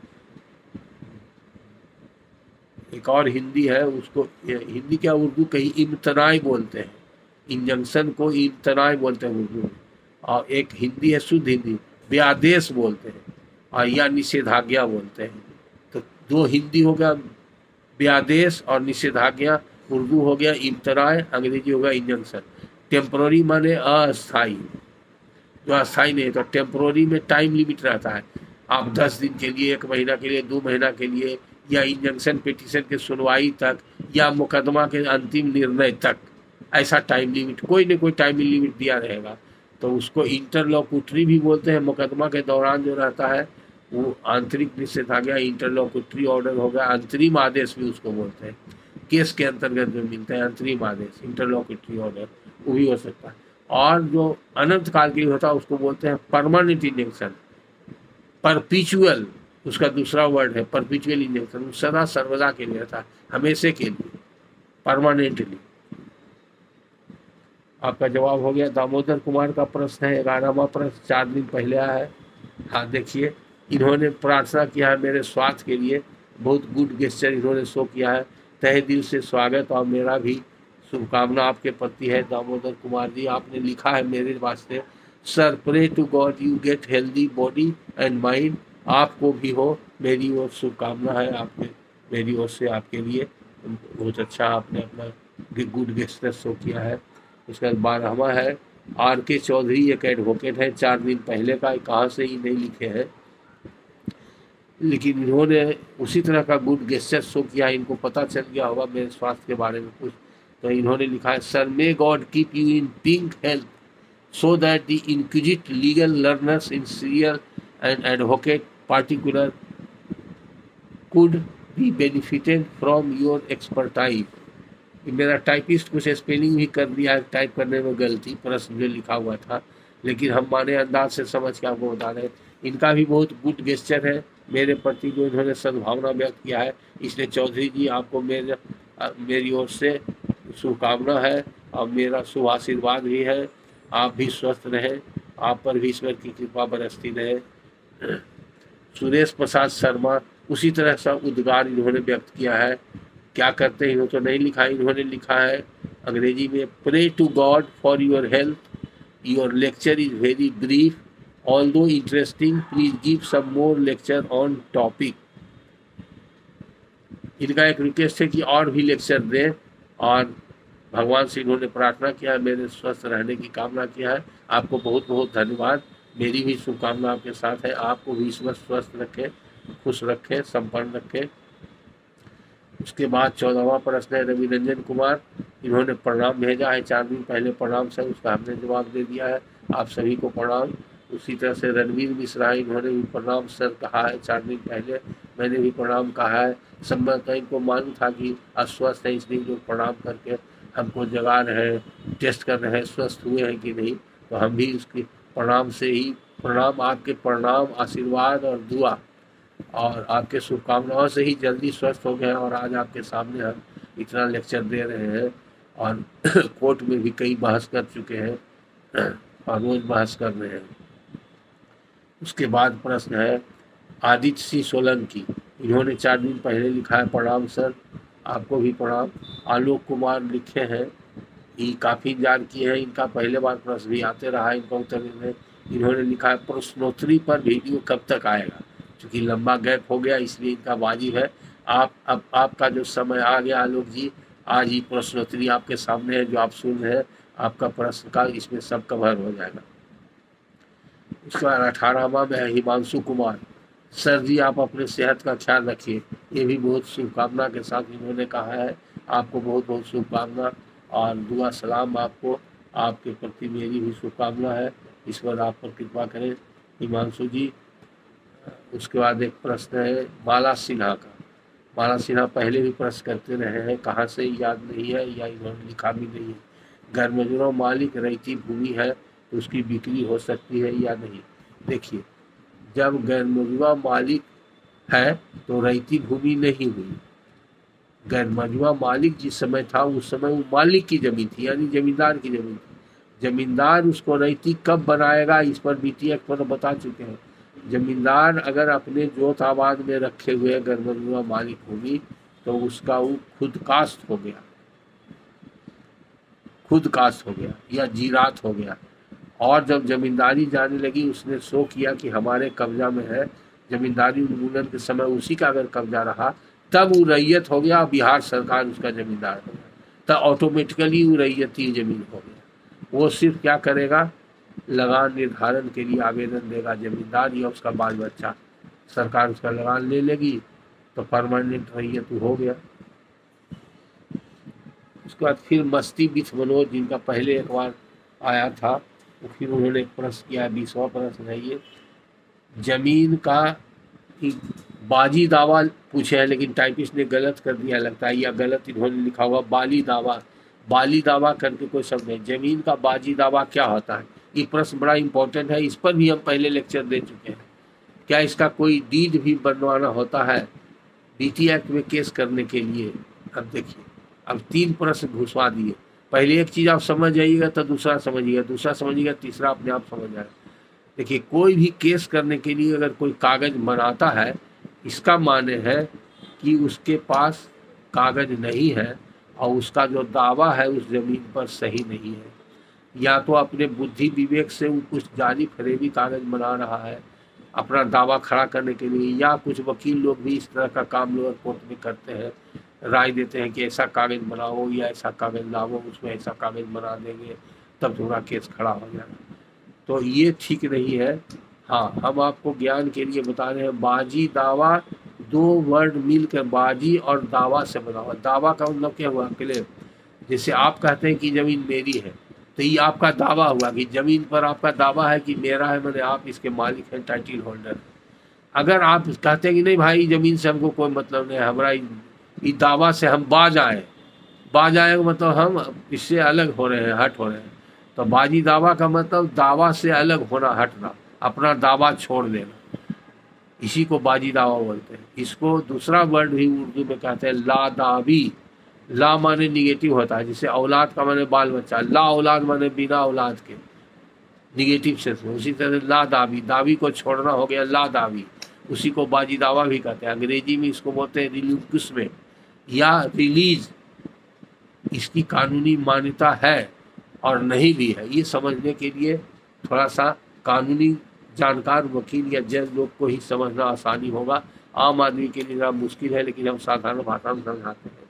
एक और हिंदी है, उसको हिंदी क्या उर्दू कहीं इम्तनाई बोलते हैं। इंजंक्शन को इम्तनाई बोलते हैं उर्दू में। और एक हिंदी है शुद्ध हिंदी, व्यादेश बोलते हैं, और या निषेधाज्ञा बोलते हैं। तो दो हिंदी हो गया व्यादेश और निषेधाज्ञा, उर्दू हो गया इम्तनाई, अंग्रेजी हो गया इंजंक्शन। टेम्पररी माने अस्थायी, जो अस्थायी नहीं। तो टेम्पररी में टाइम लिमिट रहता है, आप दस दिन के लिए, एक महीना के लिए, दो महीना के लिए, या इंजंक्शन पिटीशन के सुनवाई तक, या मुकदमा के अंतिम निर्णय तक, ऐसा टाइम लिमिट, कोई न कोई टाइम लिमिट दिया रहेगा। तो उसको इंटरलॉकुटरी भी बोलते हैं। मुकदमा के दौरान जो रहता है वो आंतरिक निषेधाज्ञा, इंटरलॉकुटरी ऑर्डर हो गया, अंतरिम आदेश भी उसको बोलते हैं। केस के अंतर्गत जो मिलता है अंतरिम आदेश, इंटरलॉकुटरी ऑर्डर, वो भी हो सकता है। और जो अनंत काल के लिए होता है उसको बोलते हैं परमानेंट इंजंक्शन, परपिचुअल उसका दूसरा वर्ड है, परपिचुअल इंजंक्शन, सदा सर्वदा के लिए रहता है, हमेशा के लिए, परमानेंटली। आपका जवाब हो गया। दामोदर कुमार का प्रश्न है, ग्यारहवां प्रश्न, चार दिन पहले आया है। हाँ देखिए, इन्होंने प्रार्थना किया है मेरे स्वास्थ्य के लिए, बहुत गुड गेस्चर इन्होंने शो किया है। तहे दिल से स्वागत और मेरा भी शुभकामना आपके प्रति है दामोदर कुमार जी। आपने लिखा है मेरे वास्ते, sir pray to God you get healthy body and mind. आपको भी हो, मेरी ओर शुभकामना है आपके, मेरी ओर से आपके लिए। बहुत अच्छा आपने अपना गुड गेस्चर शो किया है। उसके बाद बारहवां है, आर के चौधरी एक एडवोकेट है, चार दिन पहले का, कहाँ से ही नहीं लिखे हैं, लेकिन इन्होंने उसी तरह का गुड गेस्चर शो किया। इनको पता चल गया होगा मेरे स्वास्थ्य के बारे में कुछ, तो इन्होंने लिखा है, sir may God keep you in pink health so that the inquisitive legal learners in serial and advocate particular could be benefited from your expertise. मेरा टाइपिस्ट कुछ स्पेलिंग भी कर दिया है, टाइप करने में गलती, प्रश्न जो लिखा हुआ था, लेकिन हम माने अंदाज से समझ के आपको बता रहे हैं। इनका भी बहुत गुड गेस्चर है मेरे प्रति, जो इन्होंने सद्भावना व्यक्त किया है। इसलिए चौधरी जी आपको मेरे मेरी ओर से शुभकामना है और मेरा शुभ आशीर्वाद भी है। आप भी स्वस्थ रहें, आप पर भी ईश्वर की कृपा बरसती रहे। सुरेश प्रसाद शर्मा उसी तरह से उद्गार इन्होंने व्यक्त किया है। क्या करते हैं इन्होंने तो नहीं लिखा है, इन्होंने लिखा है अंग्रेजी में, pray to God for your health, your lecture is very brief although interesting, please give some more lecture on topic. इनका एक रिक्वेस्ट है कि और भी लेक्चर दें, और भगवान से इन्होंने प्रार्थना किया है, मेरे स्वस्थ रहने की कामना किया है। आपको बहुत बहुत धन्यवाद, मेरी भी शुभकामना आपके साथ है। आपको भी ईश्वर स्वस्थ रखे, खुश रखे, संपन्न रखे। उसके बाद चौदहवां प्रश्न है रवि रंजन कुमार, इन्होंने प्रणाम भेजा है चार दिन पहले, प्रणाम सर, उसका हमने जवाब दे दिया है, आप सभी को प्रणाम। उसी तरह से रणवीर मिश्रा, इन्होंने भी प्रणाम सर कहा है चार दिन पहले, मैंने भी प्रणाम कहा है। संभवतः इनको मालूम था कि अस्वस्थ है, इसलिए लोग प्रणाम करके हमको जगा रहे हैं, टेस्ट कर रहे हैं स्वस्थ हुए हैं कि नहीं, तो हम भी उसके प्रणाम से ही, प्रणाम आपके प्रणाम, आशीर्वाद और दुआ और आपके शुभकामनाओं से ही जल्दी स्वस्थ हो गए और आज आपके सामने हम इतना लेक्चर दे रहे हैं। और कोर्ट में भी कई बहस कर चुके हैं और रोज बहस कर रहे हैं। उसके बाद प्रश्न है आदित्य सिंह सोलंकी, इन्होंने चार दिन पहले लिखा है प्रणाम सर, आपको भी प्रणाम। आलोक कुमार लिखे हैं, ये काफ़ी इंतजार किए हैं, इनका पहले बार प्रश्न भी आते रहा है, इनका उत्तर में इन्होंने लिखा है प्रश्नोत्तरी पर वीडियो कब तक आएगा, क्योंकि लंबा गैप हो गया इसलिए इनका वाजिब है। आप अब आपका जो समय आ गया आलोक जी, आज ही प्रश्नोत्तरी आपके सामने है जो आप सुन रहे हैं, आपका प्रश्न का इसमें सब कवर हो जाएगा। उसके बाद अठारहवा में है हिमांशु कुमार, सर जी आप अपने सेहत का ख्याल रखिए, ये भी बहुत शुभकामना के साथ इन्होंने कहा है, आपको बहुत बहुत शुभकामना और दुआ सलाम आपको, आपके प्रति मेरी भी शुभकामना है, ईश्वर आप पर कृपा करें हिमांशु जी। उसके बाद एक प्रश्न है माला सिन्हा का, माला सिन्हा पहले भी प्रश्न करते रहे हैं, कहाँ से याद नहीं है या इन्होंने लिखा भी नहीं है। घर मजदूरों मालिक रैयती भूमि है तो उसकी बिक्री हो सकती है या नहीं। देखिए, जब गैर मजूआ मालिक है तो रैयती भूमि नहीं हुई। गैर मजूआ मालिक जिस समय था उस समय वो मालिक की जमीन थी, यानी जमींदार की जमीन थी। जमींदार उसको रैयती कब बनाएगा इस पर बीटी एक्ट पर बता चुके हैं। जमींदार अगर अपने जोत आबाद में रखे हुए गैर मजूआ मालिक भूमि तो उसका वो खुद कास्ट हो गया, खुद कास्ट हो गया या जीरात हो गया। और जब जमींदारी जाने लगी उसने शो किया कि हमारे कब्जा में है, जमींदारी उन्मूलन के समय उसी का अगर कब्जा रहा तब वो रैयत हो गया, बिहार सरकार उसका जमींदार हो गया, तब ऑटोमेटिकली वो रैयती जमीन हो गया। वो सिर्फ क्या करेगा, लगान निर्धारण के लिए आवेदन देगा जमींदार या उसका बाल बच्चा, सरकार उसका लगान ले लेगी तो परमानेंट रैयत हो गया। उसके बाद फिर मस्ती बिथ मनोज, जिनका पहले एक बार आया था, तो फिर उन्होंने एक प्रश्न किया, बीसवां प्रश्न है ये, जमीन का बाजी दावा पूछे हैं लेकिन टाइपिस्ट ने गलत कर दिया लगता है, या गलत इन्होंने लिखा हुआ बाली दावा, बाली दावा करके कोई शब्द है। जमीन का बाजी दावा क्या होता है, ये प्रश्न बड़ा इंपॉर्टेंट है, इस पर भी हम पहले लेक्चर दे चुके हैं। क्या इसका कोई डीड भी बनवाना होता है बीटी एक्ट में केस करने के लिए। अब देखिए, अब तीन प्रश्न घुसवा दिए, पहले एक चीज़ आप समझ जाइएगा तो दूसरा समझिएगा, दूसरा समझिएगा तीसरा अपने आप समझ जाएगा। देखिए, कोई भी केस करने के लिए अगर कोई कागज बनाता है, इसका माने है कि उसके पास कागज नहीं है और उसका जो दावा है उस जमीन पर सही नहीं है, या तो अपने बुद्धि विवेक से वो कुछ जाली फरेबी कागज बना रहा है अपना दावा खड़ा करने के लिए, या कुछ वकील लोग भी इस तरह का काम लोअर कोर्ट में करते हैं, राय देते हैं कि ऐसा कागज बनाओ या ऐसा कागज लाओ, उसमें ऐसा कागज बना देंगे तब थोड़ा केस खड़ा हो जाएगा, तो ये ठीक नहीं है। हाँ, हम आपको ज्ञान के लिए बता रहे हैं, बाजी दावा दो वर्ड मिलकर बाजी और दावा से बना हुआ। दावा का मतलब क्या हुआ, क्लेम। जैसे आप कहते हैं कि ज़मीन मेरी है तो ये आपका दावा हुआ कि ज़मीन पर आपका दावा है कि मेरा है, मैंने आप इसके मालिक हैं, टाइटल होल्डर। अगर आप कहते हैं कि नहीं भाई ज़मीन से हमको कोई मतलब नहीं, हमारा इस दावा से हम बाज आए, बाज आए मतलब हम इससे अलग हो रहे हैं, हट हो रहे हैं, तो बाजी दावा का मतलब दावा से अलग होना, हटना, अपना दावा छोड़ देना, इसी को बाजी दावा बोलते हैं। इसको दूसरा वर्ड भी उर्दू में कहते हैं ला दावी। ला माने निगेटिव होता है, जैसे औलाद का माने बाल बच्चा, ला औलाद माने बिना औलाद के, निगेटिव से। उसी तरह ला दावी, दावी को छोड़ना हो गया ला दावी, उसी को बाजी दावा भी कहते हैं। अंग्रेजी में इसको बोलते हैं रिलीक्विसमेंट या रिलीज। इसकी कानूनी मान्यता है और नहीं भी है, ये समझने के लिए थोड़ा सा कानूनी जानकार वकील या जज लोग को ही समझना आसानी होगा, आम आदमी के लिए मुश्किल है, लेकिन हम साधारण भाषा में समझाते हैं।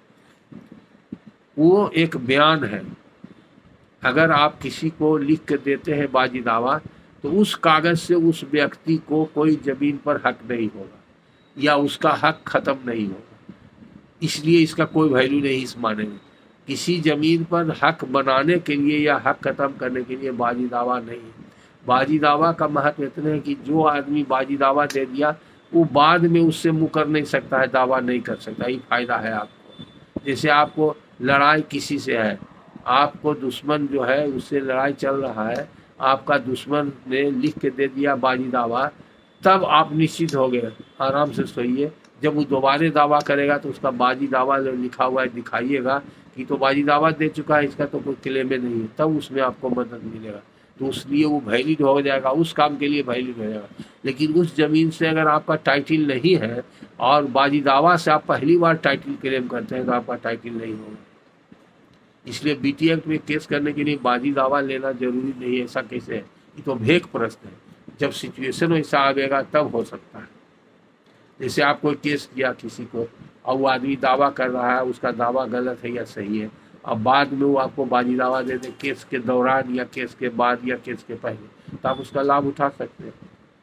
वो एक बयान है, अगर आप किसी को लिख कर देते हैं बाजी दावा तो उस कागज से उस व्यक्ति को कोई जमीन पर हक नहीं होगा या उसका हक खत्म नहीं होगा। इसलिए इसका कोई वैल्यू नहीं इस माने में। किसी ज़मीन पर हक बनाने के लिए या हक ख़त्म करने के लिए बाजी दावा नहीं है। बाजी दावा का महत्व इतना है कि जो आदमी बाजी दावा दे दिया वो बाद में उससे मुकर नहीं सकता है, दावा नहीं कर सकता। ये फायदा है आपको। जैसे आपको लड़ाई किसी से है, आपको दुश्मन जो है उससे लड़ाई चल रहा है, आपका दुश्मन ने लिख के दे दिया बाजी दावा, तब आप निश्चित हो गए, आराम से सोइए। जब वो दोबारा दावा करेगा तो उसका बाजी दावा जो लिखा हुआ है दिखाइएगा कि तो बाजी दावा दे चुका है, इसका तो कोई क्लेम नहीं है, तब उसमें आपको मदद मिलेगा। तो इसलिए वो वैलिड हो जाएगा, उस काम के लिए वैलिड हो जाएगा। लेकिन उस ज़मीन से अगर आपका टाइटिल नहीं है और बाजी दावा से आप पहली बार टाइटिल क्लेम करते हैं तो आपका टाइटिल नहीं होगा। इसलिए बीटी एक्ट में केस करने के लिए बाजी दावा लेना जरूरी नहीं है। ऐसा कैसे है? ये तो भेक प्रश्न है। जब सिचुएशन वैसा आएगा तब हो सकता है। जैसे आप कोई केस किया किसी को और वो आदमी दावा कर रहा है, उसका दावा गलत है या सही है, अब बाद में वो आपको बाजी दावा दे दे केस के दौरान या केस के बाद या केस के पहले, तो आप उसका लाभ उठा सकते हैं।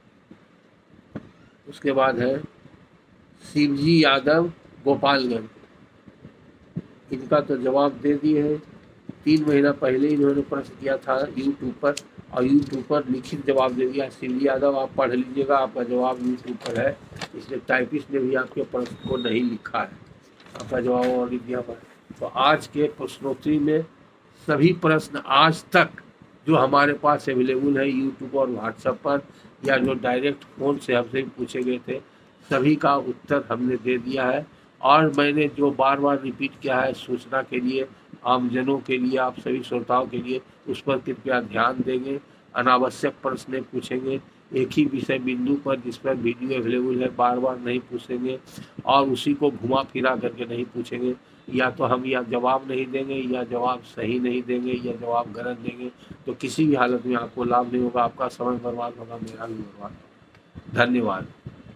उसके बाद है शिवजी यादव, गोपालगंज। इनका तो जवाब दे दिए है। तीन महीना पहले इन्होंने प्रश्न किया था यूट्यूब पर और यूट्यूब पर लिखित जवाब दे दिया। शिवजी यादव आप पढ़ लीजिएगा, आपका जवाब यूट्यूब पर है। इसलिए टाइपिस्ट ने भी आपके प्रश्न को नहीं लिखा है, आपका जवाब और लिख दिया पर। तो आज के प्रश्नोत्तरी में सभी प्रश्न आज तक जो हमारे पास अवेलेबल है यूट्यूब और व्हाट्सएप पर या जो डायरेक्ट फ़ोन से हमसे पूछे गए थे, सभी का उत्तर हमने दे दिया है। और मैंने जो बार बार रिपीट किया है सूचना के लिए, आमजनों के लिए, आप सभी श्रोताओं के लिए, उस पर कृपया ध्यान देंगे। अनावश्यक प्रश्न पूछेंगे एक ही विषय बिंदु पर जिस पर वीडियो अवेलेबल है, बार बार नहीं पूछेंगे और उसी को घुमा फिरा करके नहीं पूछेंगे। या तो हम या जवाब नहीं देंगे या जवाब सही नहीं देंगे या जवाब गलत देंगे, तो किसी भी हालत में आपको लाभ नहीं होगा, आपका समय बर्बाद होगा, मेरा भी बर्बाद होगा। धन्यवाद।